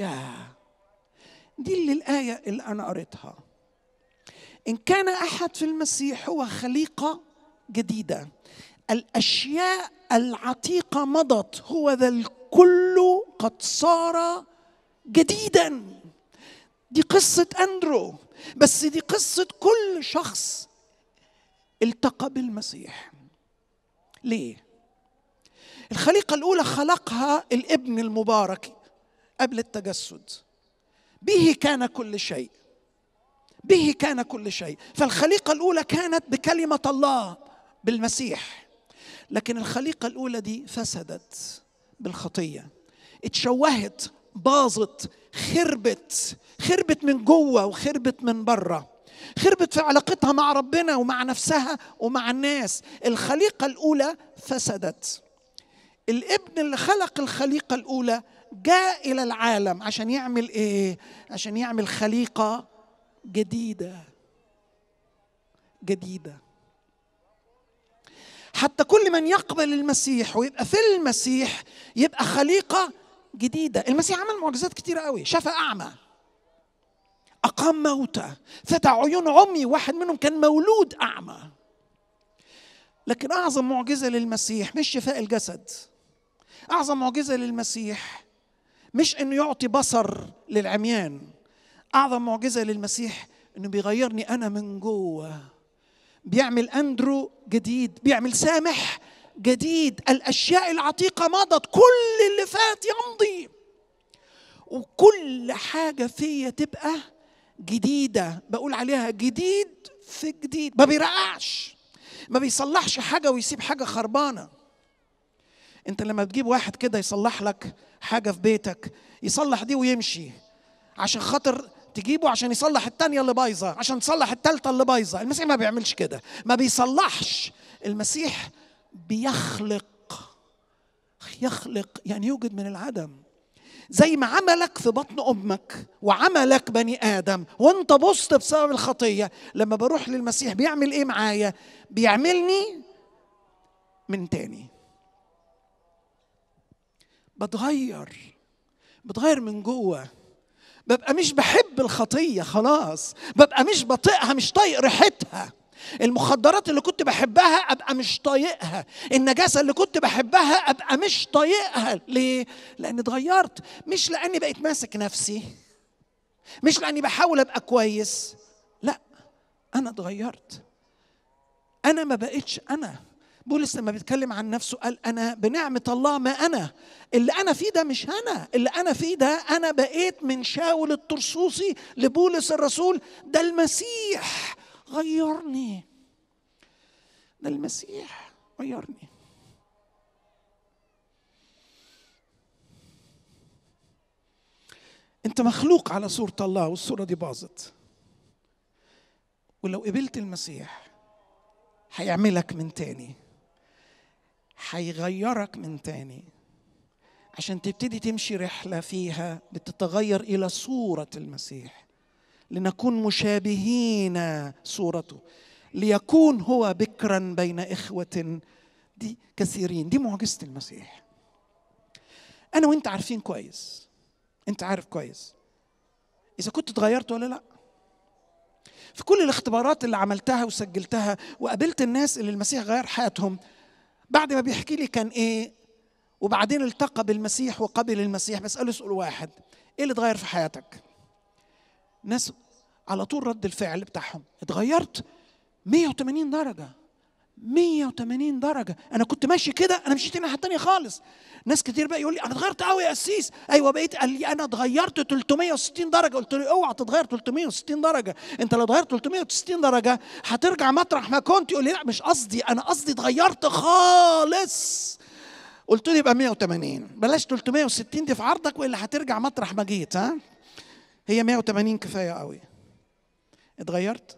يا دي اللي الآية اللي أنا قريتها. إن كان أحد في المسيح هو خليقة جديدة، الأشياء العتيقة مضت، هو ذا الكل قد صار جديدا. دي قصة أندرو، بس دي قصة كل شخص التقى بالمسيح. ليه؟ الخليقة الأولى خلقها الابن المبارك قبل التجسد، به كان كل شيء، به كان كل شيء. فالخليقة الأولى كانت بكلمة الله بالمسيح، لكن الخليقة الأولى دي فسدت بالخطية، اتشوهت، باظت، خربت، خربت من جوه وخربت من بره، خربت في علاقتها مع ربنا ومع نفسها ومع الناس. الخليقة الأولى فسدت. الابن اللي خلق الخليقة الأولى جاء إلى العالم عشان يعمل إيه؟ عشان يعمل خليقة جديدة جديدة. حتى كل من يقبل المسيح ويبقى في المسيح يبقى خليقة جديدة. المسيح عمل معجزات كتيرة قوي، شفى أعمى، أقام موتى، فتح عيون عمي، واحد منهم كان مولود أعمى. لكن أعظم معجزة للمسيح مش شفاء الجسد، أعظم معجزة للمسيح مش إنه يعطي بصر للعميان، أعظم معجزة للمسيح إنه بيغيرني أنا من جوه، بيعمل أندرو جديد، بيعمل سامح جديد. الأشياء العتيقة مضت، كل اللي فات يمضي، وكل حاجة فيا تبقى جديدة. بقول عليها جديد في جديد، ما بيرقعش، ما بيصلحش حاجة ويسيب حاجة خربانة. انت لما بتجيب واحد كده يصلح لك حاجة في بيتك، يصلح دي ويمشي عشان خاطر تجيبه عشان يصلح التانية اللي بايظة، عشان تصلح التالتة اللي بايظة. المسيح ما بيعملش كده، ما بيصلحش. المسيح بيخلق، يخلق يعني يوجد من العدم. زي ما عملك في بطن أمك وعملك بني آدم وانت بصت بسبب الخطية، لما بروح للمسيح بيعمل ايه معايا؟ بيعملني من تاني، بتغير، بتغير من جوه. ببقى مش بحب الخطية خلاص، ببقى مش بطيقها، مش طايق ريحتها. المخدرات اللي كنت بحبها أبقى مش طايقها، النجاسة اللي كنت بحبها أبقى مش طايقها. ليه؟ لأني اتغيرت، مش لأني بقيت ماسك نفسي، مش لأني بحاول أبقى كويس، لا، أنا اتغيرت. أنا ما بقيتش أنا. بولس لما بيتكلم عن نفسه قال أنا بنعمة الله ما أنا، اللي أنا فيه ده مش أنا، اللي أنا فيه ده أنا بقيت من شاول الطرسوسي لبولس الرسول. ده المسيح غيرني، ده المسيح غيرني. أنت مخلوق على صورة الله والصورة دي باظت، ولو قبلت المسيح هيعملك من تاني، هيغيرك من تاني، عشان تبتدي تمشي رحلة فيها بتتغير إلى صورة المسيح، لنكون مشابهين صورته، ليكون هو بكرا بين إخوة دي كثيرين. دي معجزة المسيح. أنا وإنت عارفين كويس، أنت عارف كويس إذا كنت اتغيرت ولا لا. في كل الاختبارات اللي عملتها وسجلتها وقابلت الناس اللي المسيح غير حياتهم، بعد ما بيحكي لي كان إيه وبعدين التقى بالمسيح وقبل المسيح، بسأله سؤال واحد: إيه اللي اتغير في حياتك؟ ناس على طول رد الفعل بتاعهم اتغيرت مية وتمانين درجة، مية وتمانين درجة. أنا كنت ماشي كده، أنا مشيت الناحية التانية خالص. ناس كتير بقى يقول لي أنا اتغيرت قوي يا قسيس. أيوة بقيت. قال لي أنا اتغيرت تلتمية وستين درجة. قلت له أوعى تتغير تلتمية وستين درجة، أنت لو اتغيرت تلتمية وستين درجة هترجع مطرح ما كنت. يقول لي لا مش قصدي، أنا قصدي اتغيرت خالص. قلت له يبقى مية وتمانين، بلاش تلتمية وستين دي في عرضك وإلا هترجع مطرح ما جيت. ها هي مية وتمانين كفاية قوي. اتغيرت؟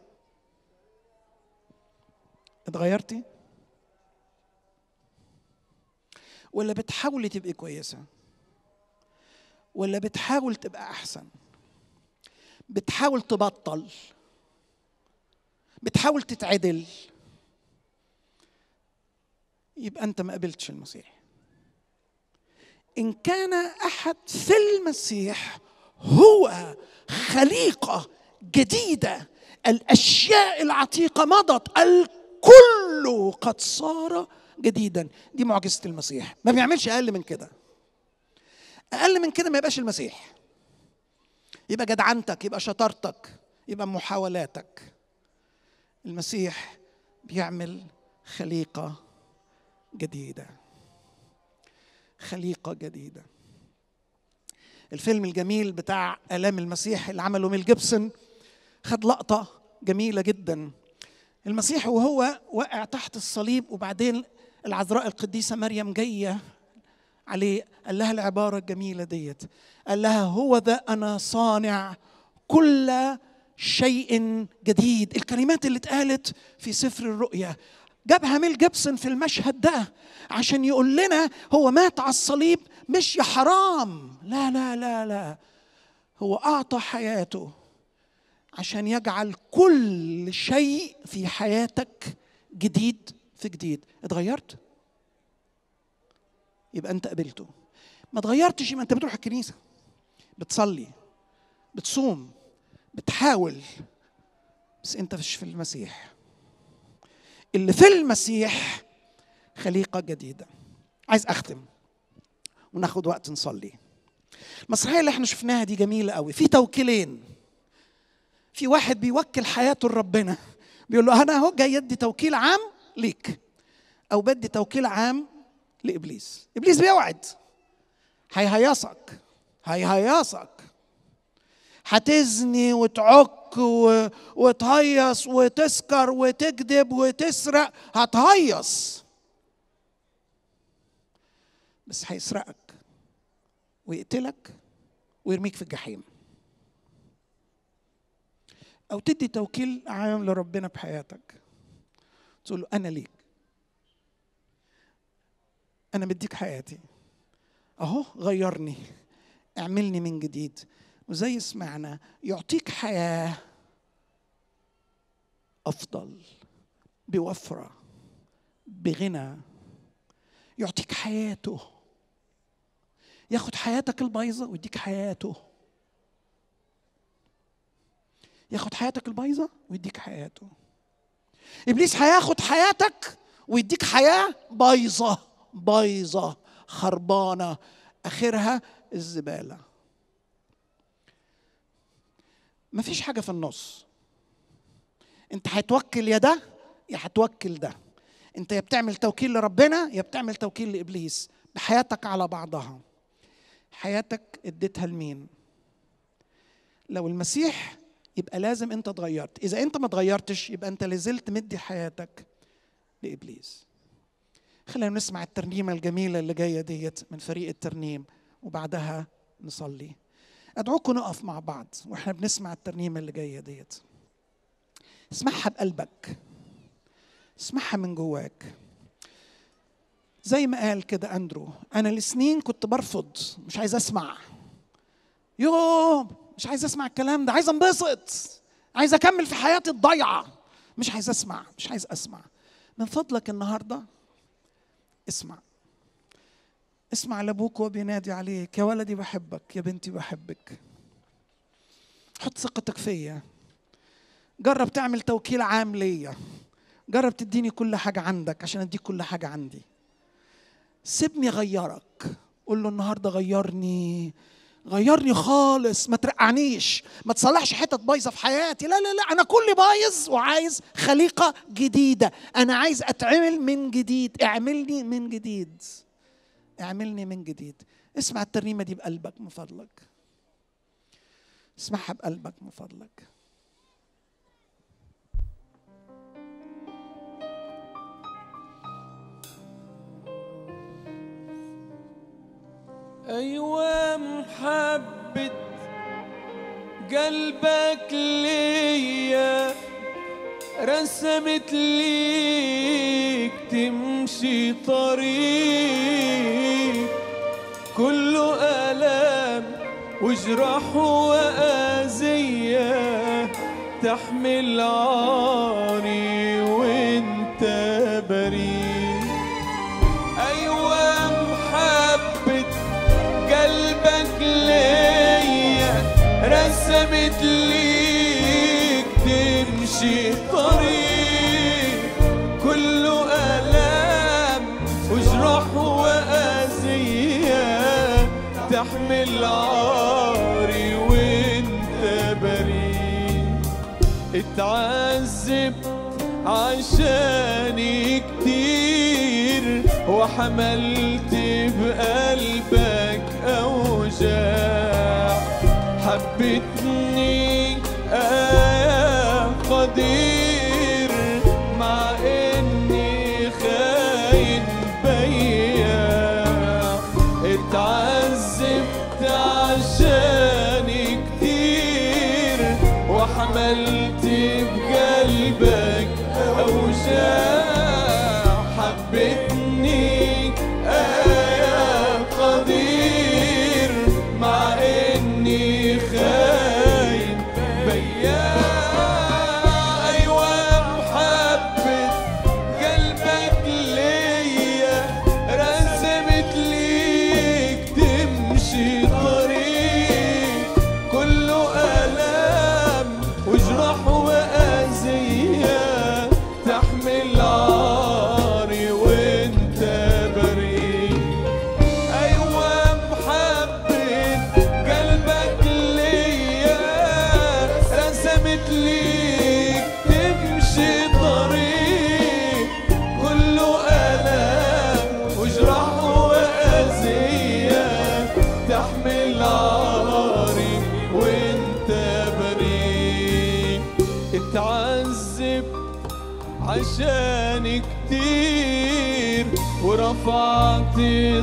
اتغيرتي؟ ولا بتحاولي تبقي كويسة؟ ولا بتحاول تبقى أحسن؟ بتحاول تبطل؟ بتحاول تتعدل؟ يبقى أنت ما قبلتش المسيح. إن كان أحد في المسيح هو خليقة جديدة، الأشياء العتيقة مضت، الكل قد صار جديدا. دي معجزة المسيح، ما بيعملش أقل من كده. أقل من كده ما يبقاش المسيح، يبقى جدعنتك، يبقى شطارتك، يبقى محاولاتك. المسيح بيعمل خليقة جديدة، خليقة جديدة. الفيلم الجميل بتاع آلام المسيح اللي عمله ميل جيبسون خد لقطة جميلة جدا. المسيح وهو واقع تحت الصليب، وبعدين العذراء القديسة مريم جاية عليه، قال لها العبارة الجميلة ديت، قال لها هو ذا أنا صانع كل شيء جديد. الكلمات اللي اتقالت في سفر الرؤيا جابها ميل جيبسون في المشهد ده عشان يقول لنا هو مات على الصليب مش يا حرام، لا لا لا لا، هو أعطى حياته عشان يجعل كل شيء في حياتك جديد في جديد. اتغيرت يبقى أنت قبلته، ما اتغيرتش يبقى أنت بتروح الكنيسة، بتصلي، بتصوم، بتحاول، بس أنت مش في المسيح. اللي في المسيح خليقة جديدة. عايز أختم وناخد وقت نصلي. المسرحية اللي احنا شفناها دي جميلة قوي. في توكيلين، في واحد بيوكل حياته لربنا، بيقول له أنا أهو جاي أدي توكيل عام ليك، أو بدي توكيل عام لإبليس. إبليس بيوعد، هيهيصك هيهيصك هتزني وتعك وتهيص وتسكر وتكذب وتسرق، هتهيص، بس هيسرقك ويقتلك ويرميك في الجحيم. أو تدي توكيل عام لربنا بحياتك، تقول له أنا ليك، أنا بديك حياتي أهو، غيرني، اعملني من جديد. وزي سمعنا يعطيك حياة أفضل، بوفرة، بغنى. يعطيك حياته، ياخد حياتك البايظة ويديك حياته، ياخد حياتك البايظة ويديك حياته. إبليس هياخد حياتك ويديك حياة بايظة بايظة خربانة، آخرها الزبالة. مفيش حاجة في النص. انت هتوكل يا ده يا هتوكل ده. انت يا بتعمل توكيل لربنا يا بتعمل توكيل لإبليس بحياتك على بعضها. حياتك اديتها لمين؟ لو المسيح يبقى لازم انت اتغيرت. اذا انت ما اتغيرتش يبقى انت لازلت مدي حياتك لإبليس. خلينا نسمع الترنيمة الجميلة اللي جاية ديت من فريق الترنيم وبعدها نصلي. أدعوكم نقف مع بعض وإحنا بنسمع الترنيمة اللي جاية ديت. اسمعها بقلبك، اسمعها من جواك. زي ما قال كده أندرو، أنا لسنين كنت برفض، مش عايز أسمع، يوم مش عايز أسمع الكلام ده، عايز أنبسط، عايز أكمل في حياتي الضيعة، مش عايز أسمع مش عايز أسمع. من فضلك النهاردة اسمع، اسمع لأبوك وبينادي عليك، يا ولدي بحبك، يا بنتي بحبك. حط ثقتك فيا، جرب تعمل توكيل عام ليا، جرب تديني كل حاجة عندك عشان أديك كل حاجة عندي. سيبني غيرك، قول له النهاردة غيرني، غيرني خالص، ما ترقعنيش، ما تصلحش حتت بايظة في حياتي، لا لا لا، أنا كل بايظ وعايز خليقة جديدة، أنا عايز أتعمل من جديد، اعملني من جديد، اعملني من جديد. اسمع الترنيمة دي بقلبك من فضلك، اسمعها بقلبك من فضلك. أيوة محبة قلبك ليا رسمت ليك تمشي طريق كله آلام وجرح وأذية، تحمل عاري وانت بريء. أيوة محبة قلبك ليا رسمت ليك تمشي طريق كله آلام وجرح وأذية، تحمل عاري وانت بريء. اتعذبت عشاني كتير وحملت بقلبك أوجاع، حبتني آه قدير مع إني خاين بياع. اتعذبت عشاني كتير وحملت بقلبك أوجاع، حبتني آه قدير مع إني خاين بياع. أيوة محبة قلبك ليا رسمت ليك تمشي طريق كله آلام وجرح وأذية، تحمل عاري وانت بريء. أيوة محبة قلبك ليا رسمت ليك تمشي طريق كله آلام وجرح وأذية، تحمل عاري وانت بريء. اتعذبت عشاني كتير ورفعت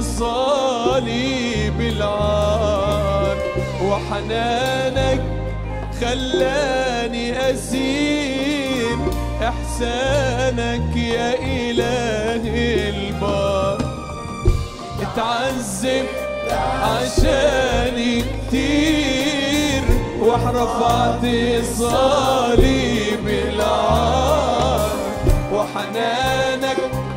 صليب العار، وحنانك خلاني أسير إحسانك يا إلهي البار. اتعذبت عشاني كتير ورفعت صليب العار، وحنانك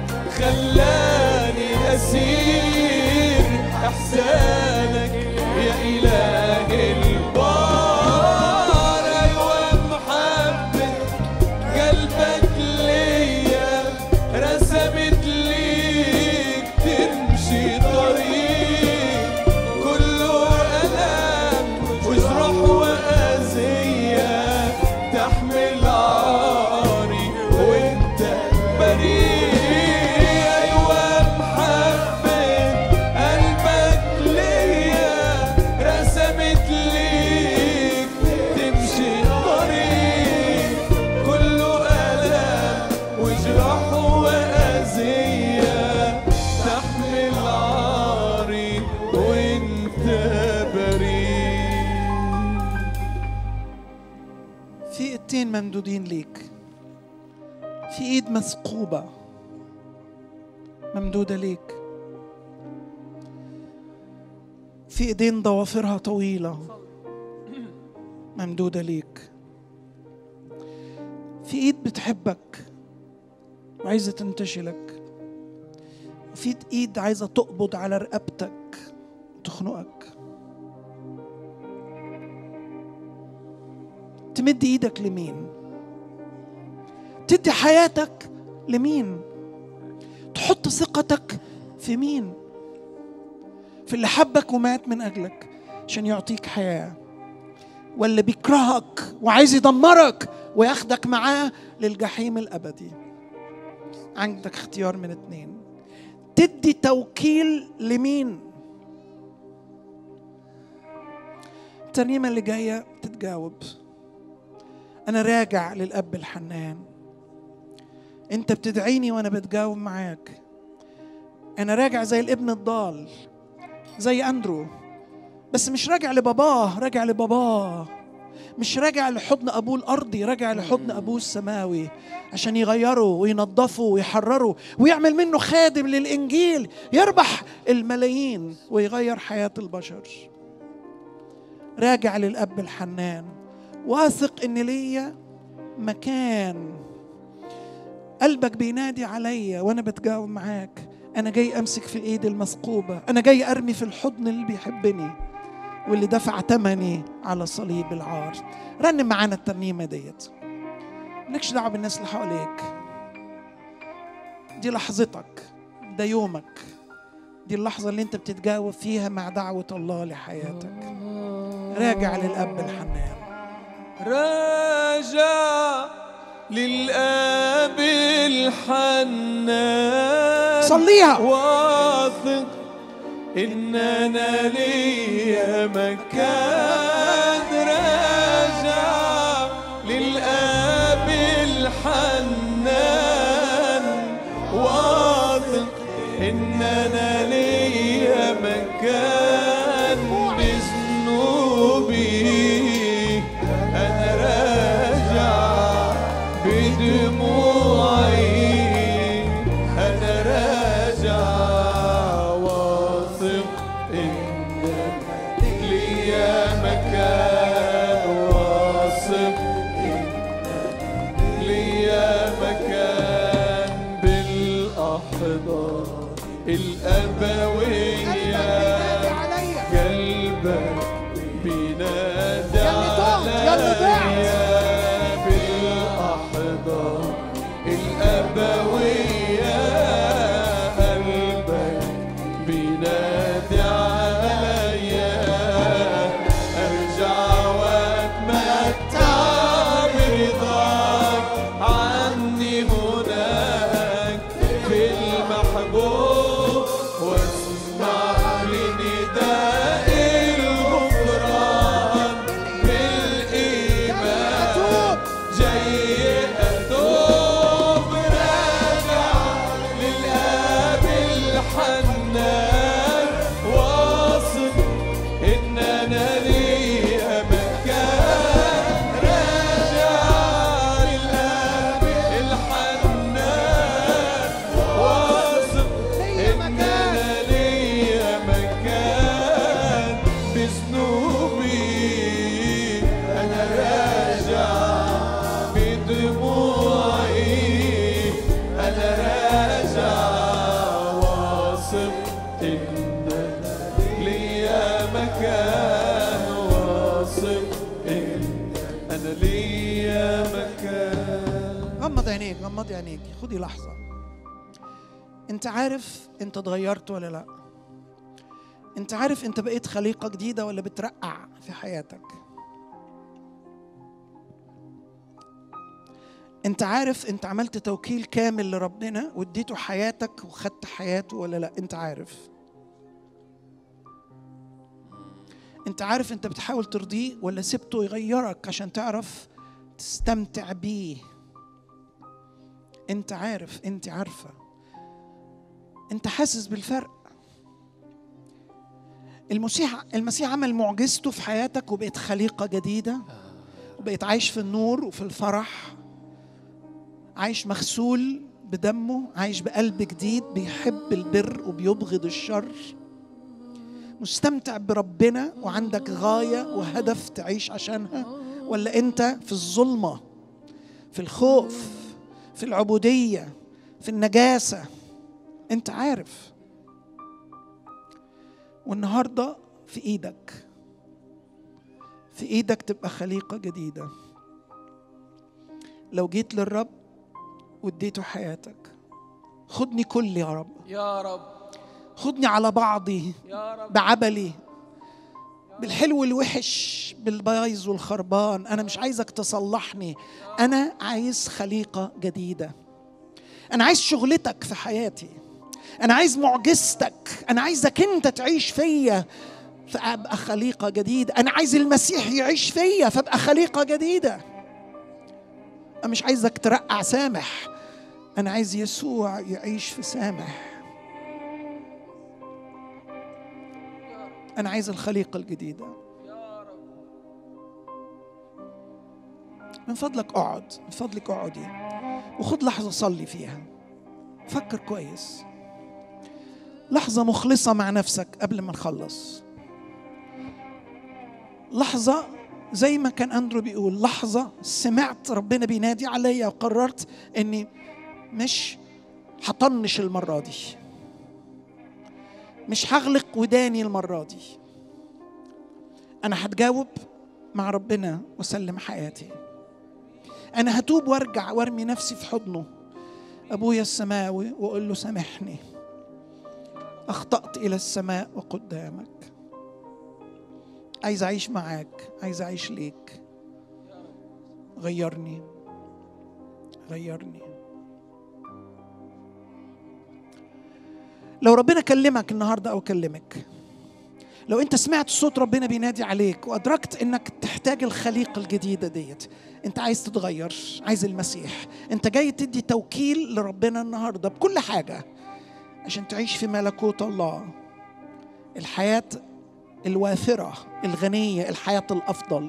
خلاني أسير إحسانك يا إلهي البار. أيوة محبة قلبك ليا رسمت ليك تمشي طريق كله ألم وجرح وأذية، تحمل عاري وانت بريء. أيوة محبة قلبك ليا رسمت ليك تمشي طريق كله ألم وجرح وأذية، تحمل عاري وانت بريء. في ايدين ممدودين ليك، في ايد مثقوبة ممدودة ليك، في ايدين ضوافرها طويلة ممدودة ليك، في ايد بتحبك وعايزة تنتشلك، وفي ايد عايزة تقبض على رقبتك وتخنقك. تمد ايدك لمين؟ تدي حياتك لمين؟ تحط ثقتك في مين؟ في اللي حبك ومات من أجلك عشان يعطيك حياة، واللي بيكرهك وعايز يدمرك وياخدك معاه للجحيم الأبدي؟ عندك اختيار من اتنين، تدي توكيل لمين؟ الترنيمة اللي جاية تتجاوب. أنا راجع للأب الحنان. أنت بتدعيني وأنا بتجاوب معاك. أنا راجع زي الابن الضال، زي أندرو، بس مش راجع لباباه، راجع لباباه. مش راجع لحضن أبوه الأرضي، راجع لحضن أبوه السماوي عشان يغيره وينظفه ويحرره ويعمل منه خادم للإنجيل، يربح الملايين ويغير حياة البشر. راجع للأب الحنان، واثق إن ليا مكان. قلبك بينادي عليا وأنا بتجاوب معاك. أنا جاي أمسك في الإيد المثقوبة، أنا جاي أرمي في الحضن اللي بيحبني. واللي دفع ثمني على صليب العار. رنم معانا الترنيمة ديت. مالكش دعوة بالناس اللي حواليك. دي لحظتك، ده يومك، دي اللحظة اللي انت بتتجاوب فيها مع دعوة الله لحياتك. راجع للأب الحنان، راجع للأب الحنان، صليها واثق إن أنا ليا مكان. راجع للأب الحنان، واثق إن أنا ليا مكان. بذنوبي أنا راجع، بدموعي أنا راجع، واثق إن ليا مكان، واثق إن ليا مكان. بالأحضان الأبوية قلبك بينادي عليا. بالأحضان الأبوية قلبك بينادي عليا. أرجع وأتمتع برضاك عني هناك في المحبوب، واسمع لنداء الغفران. بالإيمان جاي أتوب، راجع للآب الحنان، واثق إن أنا ليا مكان. راجع للآب الحنان، واثق إن أنا ليا مكان. بذنوبي أنا راجع، بدموعي أنا راجع، واثق إن ليا مكان، واثق إن أنا ليا مكان. غمض عينيك، غمض عينيك، خدي لحظة. انت عارف انت اتغيرت ولا لا؟ انت عارف انت بقيت خليقة جديدة ولا بترقع في حياتك؟ انت عارف انت عملت توكيل كامل لربنا واديته حياتك وخدت حياته ولا لا؟ انت عارف. انت عارف انت بتحاول ترضيه ولا سبته يغيرك عشان تعرف تستمتع بيه؟ انت عارف، انت عارفة، انت حاسس بالفرق. المسيح المسيح عمل معجزته في حياتك وبقيت خليقة جديدة، وبقيت عايش في النور وفي الفرح، عايش مغسول بدمه، عايش بقلب جديد بيحب البر وبيبغض الشر، مستمتع بربنا وعندك غاية وهدف تعيش عشانها. ولا انت في الظلمة، في الخوف، في العبودية، في النجاسة؟ انت عارف. والنهاردة في ايدك، في ايدك تبقى خليقة جديدة. لو جيت للرب واديته حياتك، خدني كل يا رب، يا رب خدني على بعضي يا رب، بعبلي، بالحلو والوحش، بالبايظ والخربان. أنا مش عايزك تصلحني، أنا عايز خليقة جديدة. أنا عايز شغلتك في حياتي، أنا عايز معجزتك، أنا عايزك أنت تعيش فيا فأبقى خليقة جديدة. أنا عايز المسيح يعيش فيا فأبقى خليقة جديدة. أنا مش عايزك ترقع سامح، أنا عايز يسوع يعيش في سامح. أنا عايز الخليقة الجديدة. من فضلك اقعد، من فضلك اقعدي وخد لحظة صلي فيها. فكر كويس، لحظة مخلصة مع نفسك قبل ما نخلص. لحظة زي ما كان أندرو بيقول، لحظة سمعت ربنا بينادي عليا وقررت أني مش هطنش المرة دي، مش هغلق وداني المرة دي. أنا هتجاوب مع ربنا وأسلم حياتي. أنا هتوب وأرجع وأرمي نفسي في حضنه أبويا السماوي وأقول له سامحني، أخطأت إلى السماء وقدامك، عايز أعيش معاك، عايز أعيش ليك، غيرني غيرني. لو ربنا كلمك النهاردة أو كلمك، لو أنت سمعت صوت ربنا بينادي عليك وأدركت أنك تحتاج الخليقة الجديدة ديت، أنت عايز تتغير، عايز المسيح، أنت جاي تدي توكيل لربنا النهاردة بكل حاجة عشان تعيش في ملكوت الله، الحياة الواثرة الغنية، الحياة الأفضل.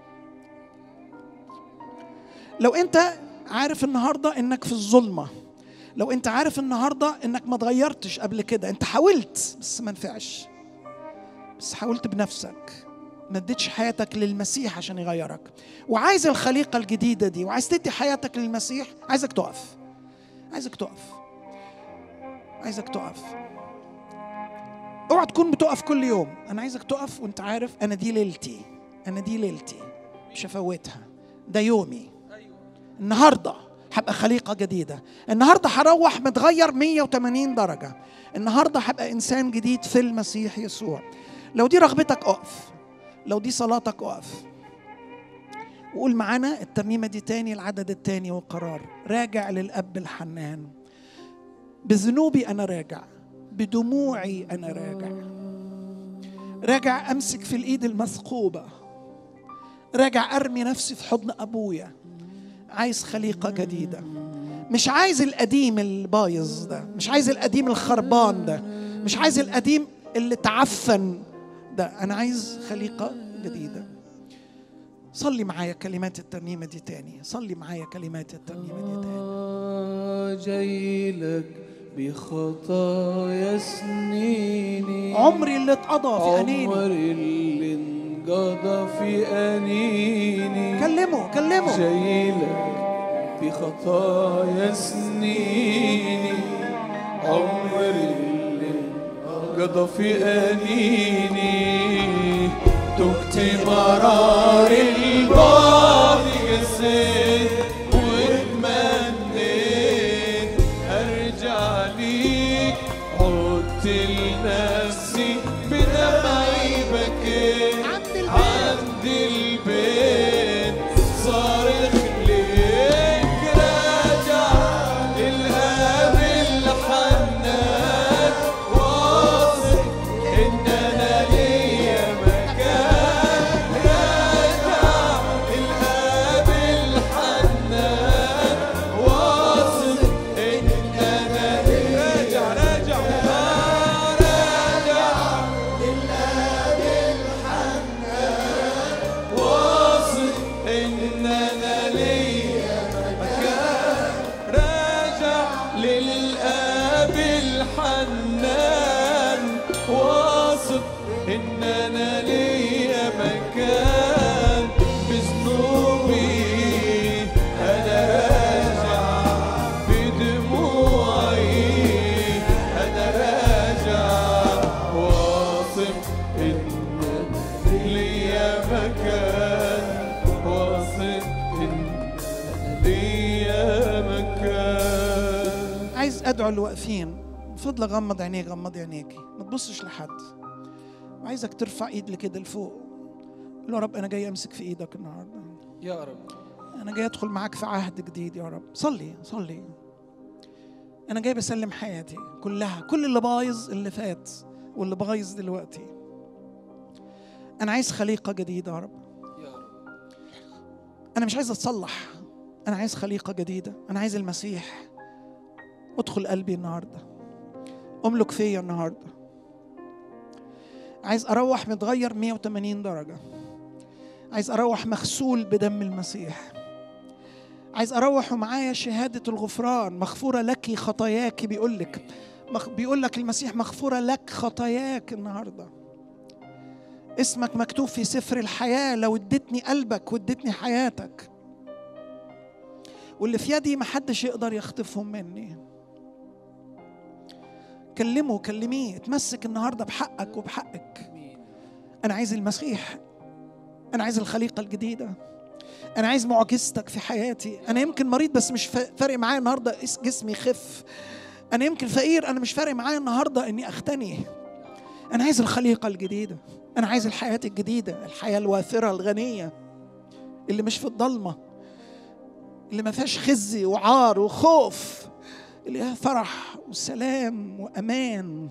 لو أنت عارف النهاردة أنك في الظلمة، لو أنت عارف النهاردة أنك ما تغيرتش قبل كده، أنت حاولت بس ما نفعش، بس حاولت بنفسك، ما اديتش حياتك للمسيح عشان يغيرك، وعايز الخليقة الجديدة دي وعايز تدي حياتك للمسيح، عايزك تقف، عايزك تقف، عايزك تقف. اوعى تكون بتقف كل يوم، انا عايزك تقف وانت عارف انا دي ليلتي، انا دي ليلتي مش هفوتها، ده يومي. النهارده هبقى خليقة جديدة، النهارده هروح متغير مية وتمانين درجة، النهارده هبقى انسان جديد في المسيح يسوع. لو دي رغبتك اقف، لو دي صلاتك اقف وقول معانا الترنيمة دي تاني، العدد التاني والقرار. راجع للأب الحنان، بذنوبي أنا راجع، بدموعي أنا راجع، راجع أمسك في الإيد المثقوبة، راجع أرمي نفسي في حضن أبويا. عايز خليقة جديدة، مش عايز القديم البايظ ده، مش عايز القديم الخربان ده، مش عايز القديم اللي تعفن ده، أنا عايز خليقة جديدة. صلي معايا كلمات الترنيمة دي تاني، صلي معايا كلمات الترنيمة دي تاني. جاي لك بخطايا سنيني، عمري اللي اتقضى في أنيني، عمري اللي انقضى في أنيني، كلمه كلمه. جاي لك بخطايا سنيني، عمري اللي انقضى في أنيني، تبت مرار البعد قسيت واتمنيت ارجع ليك، عدت لنفسي بدمعي بكيت عند البيت صارخ ليك، راجع للأب الحنان، واثق إن أنا ليا مكان، راجع للأب الحنان، واثق إن أنا ليا، راجع راجع راجع للأب الحنان، واثق إن أنا ليا مكان، راجع للأب الحنان، واثق إن أنا ليا مكان، بذنوبي أنا راجع، بدموعي أنا راجع، واثق إن ليا مكان، واثق إن ليا مكان. عايز أدعو الواقفين، من فضلك غمض عينيك، غمض عينيكي، ما تبصش لحد، وعايزك ترفع ايد لكده لفوق، قول له يا رب أنا جاي أمسك في إيدك النهارده، يا رب أنا جاي أدخل معاك في عهد جديد يا رب. صلي صلي، أنا جاي بسلم حياتي كلها، كل اللي بايظ اللي فات واللي بايظ دلوقتي، أنا عايز خليقة جديدة يا رب. يا رب أنا مش عايز أتصلح، أنا عايز خليقة جديدة، أنا عايز المسيح ادخل قلبي النهارده، املك فيا النهارده، عايز اروح متغير مية وتمانين درجة، عايز اروح مغسول بدم المسيح، عايز اروح ومعايا شهادة الغفران، مغفورة لك خطاياك، بيقول لك بيقول لك المسيح مغفورة لك خطاياك النهارده، اسمك مكتوب في سفر الحياة لو اديتني قلبك واديتني حياتك، واللي في يدي محدش يقدر يخطفهم مني. كلمه كلميه، اتمسك النهارده بحقك وبحقك. انا عايز المسيح أنا عايز الخليقة الجديدة. أنا عايز معجزتك في حياتي. أنا يمكن مريض بس مش فارق معايا النهاردة جسمي يخف. أنا يمكن فقير، أنا مش فارق معايا النهاردة إني أغتني. أنا عايز الخليقة الجديدة. أنا عايز الحياة الجديدة، الحياة الوافرة الغنية اللي مش في الضلمة، اللي ما فيهاش خزي وعار وخوف، اللي فيها فرح وسلام وأمان.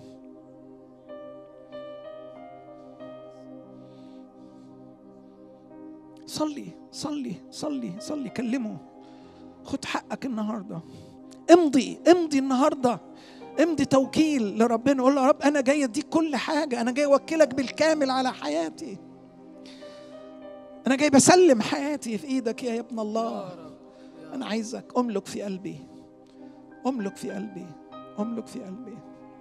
صلي صلي صلي صلي، كلمه، خد حقك النهارده. امضي امضي النهارده، امضي توكيل لربنا. قول له يا رب انا جاي اديك كل حاجه، انا جاي اوكلك بالكامل على حياتي، انا جاي بسلم حياتي في ايدك يا ابن الله. انا عايزك املك في قلبي، املك في قلبي، املك في قلبي.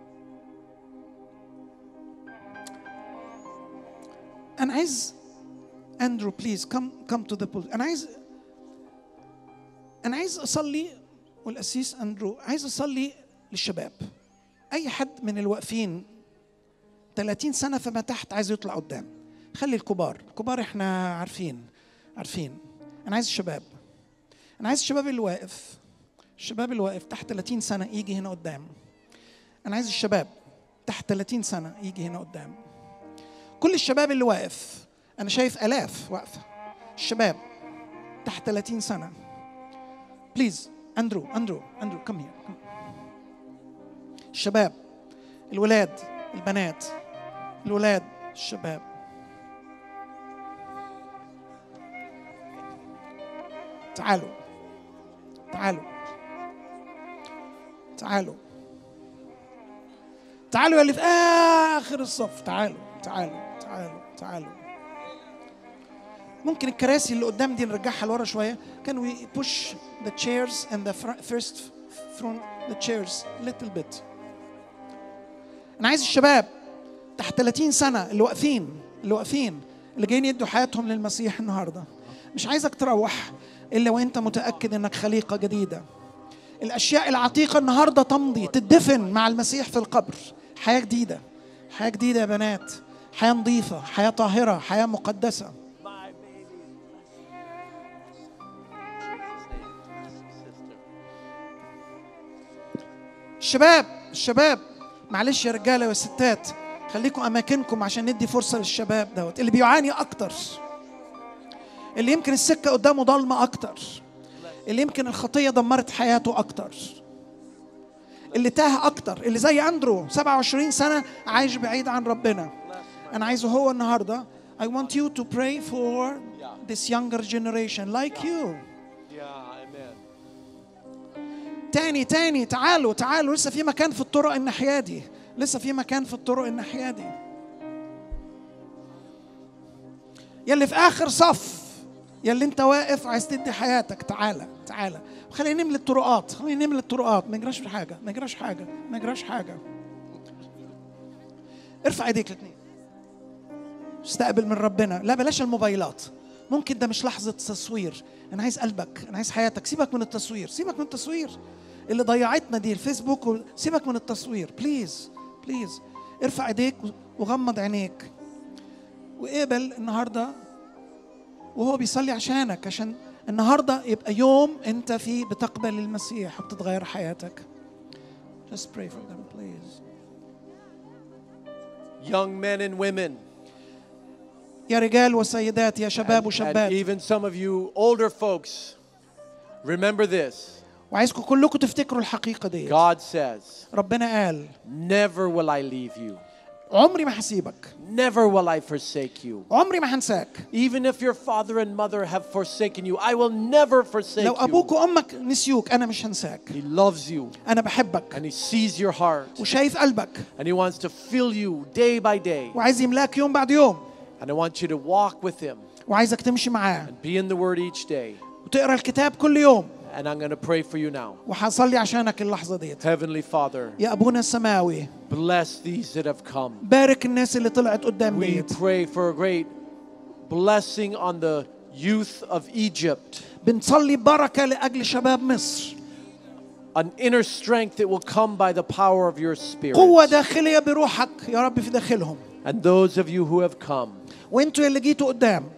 انا عايز اندرو بليز كم كم تو ذا بول. انا عايز انا عايز اصلي، والاسيس اندرو عايز اصلي للشباب. اي حد من الواقفين ثلاثين سنة فما تحت عايز يطلع قدام. خلي الكبار، الكبار احنا عارفين عارفين انا عايز الشباب. انا عايز الشباب اللي واقف، الشباب اللي واقف تحت ثلاثين سنة يجي هنا قدام. انا عايز الشباب تحت ثلاثين سنة يجي هنا قدام. كل الشباب اللي واقف، انا شايف الاف واقفة، الشباب تحت ثلاثين سنة. بليز اندرو اندرو اندرو كم هير. الشباب، الولاد، البنات، الولاد، الشباب. تعالوا تعالوا تعالوا تعالوا يا اللي في آخر الصف. تعالوا تعالوا تعالوا تعالوا. ممكن الكراسي اللي قدام دي نرجعها لورا شوية. Can we push the chairs and the first front the chairs little bit. أنا عايز الشباب تحت ثلاثين سنة اللي واقفين اللي واقفين اللي جايين يدوا حياتهم للمسيح النهاردة. مش عايزك تروح إلا وأنت متأكد إنك خليقة جديدة. الأشياء العتيقة النهاردة تمضي، تدفن مع المسيح في القبر. حياة جديدة، حياة جديدة يا بنات، حياة نظيفة، حياة طاهرة، حياة مقدسة. الشباب الشباب معلش يا رجاله وستات، خليكم اماكنكم عشان ندي فرصه للشباب دوت اللي بيعاني اكتر، اللي يمكن السكه قدامه ضلمه اكتر، اللي يمكن الخطيه دمرت حياته اكتر، اللي تاه اكتر، اللي زي اندرو سبعة وعشرين سنة عايش بعيد عن ربنا. انا عايزه هو النهارده I want you to pray for this younger generation like you. تاني تاني تعالوا تعالوا، لسه في مكان في الطرق الناحية دي، لسه في مكان في الطرق الناحية دي. يلي في آخر صف، يلي انت واقف عايز تدي حياتك، تعالى تعالى. خلينا نملى الطرقات، خلينا نملى الطرقات، ما يجراش حاجة، ما يجراش حاجة، ما يجراش حاجة. ارفع ايديك الاثنين، استقبل من ربنا. لا بلاش الموبايلات، ممكن ده مش لحظة تصوير. أنا عايز قلبك، أنا عايز حياتك. سيبك من التصوير، سيبك من التصوير اللي ضيعتنا دي الفيسبوك. سيبك من التصوير بليز بليز. ارفع ايديك وغمض عينيك وقبل النهارده وهو بيصلي عشانك، عشان النهارده يبقى يوم انت فيه بتقبل المسيح وبتتغير حياتك. Just pray for them please. Young men and women. يا رجال وسيدات، يا شباب وشابات. And even some of you older folks, remember this. وعايزكم كلكم تفتكروا الحقيقة دي. God says, ربنا قال never will I leave you. عمري ما هسيبك. Never will I forsake you. عمري ما هنساك. Even if your father and mother have forsaken you, I will never forsake لو أبوك you. وأمك نسيوك أنا مش هنساك. He loves you. أنا بحبك. And he sees your heart. وشايف قلبك. And he wants to fill you day by day. وعايز يملاك يوم بعد يوم. And I want you to walk with him. وعايزك تمشي معاه. And be in the word each day. وتقرأ الكتاب كل يوم. And I'm going to pray for you now. وحصلي عشانك اللحظة دي. Heavenly Father, يا أبونا السماوي، bless these that have come. بارك الناس اللي طلعت قدام We ديت. pray for a great blessing on the youth of Egypt. بنصلي بركة لأجل شباب مصر. An inner strength that will come by the power of your Spirit. قوة داخلية بروحك يا رب في داخلهم. And those of you who have come, وانتوا اللي جيتوا قدام،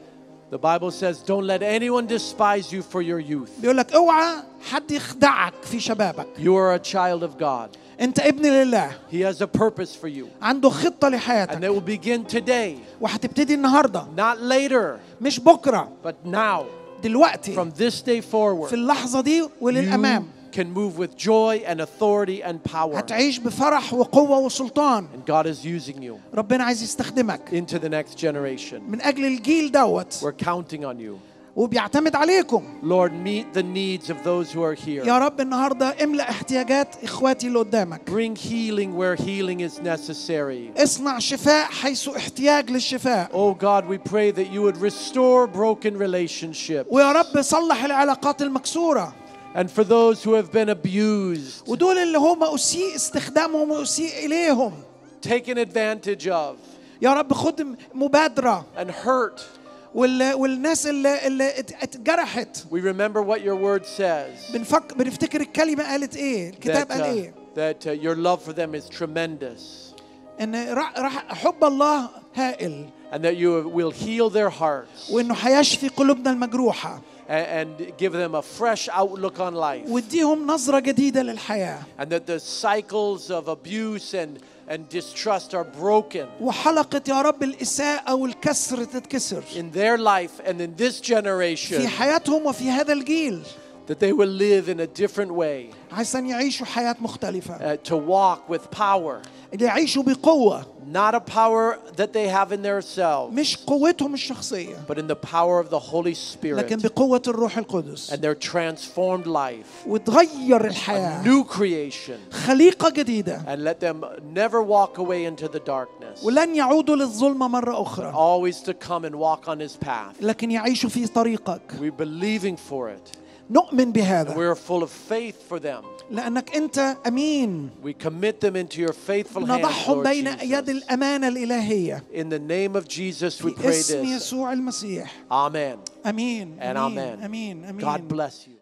The Bible says, don't let anyone despise you for your youth. بيقول لك اوعى حد يخدعك في شبابك. You are a child of God. انت ابن لله. He has a purpose for you. عنده خطة And لحياتك. it will begin today, وهتبتدي النهاردة. not later, مش بكرة. but now. دلوقتي. From this day forward, في اللحظة دي وللأمام. you can move with joy and authority and power. هتعيش بفرح وقوة وسلطان. And God is using you ربنا عايز يستخدمك into the next generation. من أجل الجيل دوت. We're counting on you. وبيعتمد عليكم. Lord, meet the needs of those who are here. يا رب النهاردة املأ احتياجات إخواتي اللي قدامك. Bring healing where healing is necessary. اصنع شفاء حيث احتياج للشفاء. Oh God, we pray that you would restore broken relationships. ويا رب صلح العلاقات المكسورة. And for those who have been abused, ودول اللي هم أسيء استخدامهم وأسيء إليهم. taken advantage of, يا رب خد مبادرة. and hurt. وال والناس اللي اللي اتجرحت. We remember what your word says. بنفك بنفتكر الكلمة قالت إيه؟ الكتاب That, قال uh, إيه؟ that uh, your love for them is tremendous. إن راح راح حب الله هائل. And that you will heal their hearts. وإنه هيشفي قلوبنا المجروحة. And give them a fresh outlook on life. واديهم نظرة جديدة للحياة. And that the cycles of abuse and and distrust are broken. وحلقة يا رب الإساءة والكسر تتكسر. In their life and in this generation. في حياتهم وفي هذا الجيل. That they will live in a different way. عشان يعيشوا حياة مختلفة. Uh, to walk with power. يعيشوا بقوة. Not a power that they have in themselves. مش قوتهم الشخصية. But in the power of the Holy Spirit. لكن بقوة الروح القدس. And their transformed life. وتغير الحياة. A new creation. خليقة جديدة. And let them never walk away into the darkness. ولن يعودوا للظلمة مرة أخرى. Always to come and walk on His path. لكن يعيشوا في طريقك. We're believing for it. نؤمن بهذا. And we're full of faith for them. لأنك أنت أمين. We commit them into your faithful hands, نضعهم Lord بين Jesus. يد الأمانة الإلهية. In the name of Jesus we في pray اسم this. يسوع المسيح. Amen. أمين. And أمين. amen. أمين. أمين. God bless you.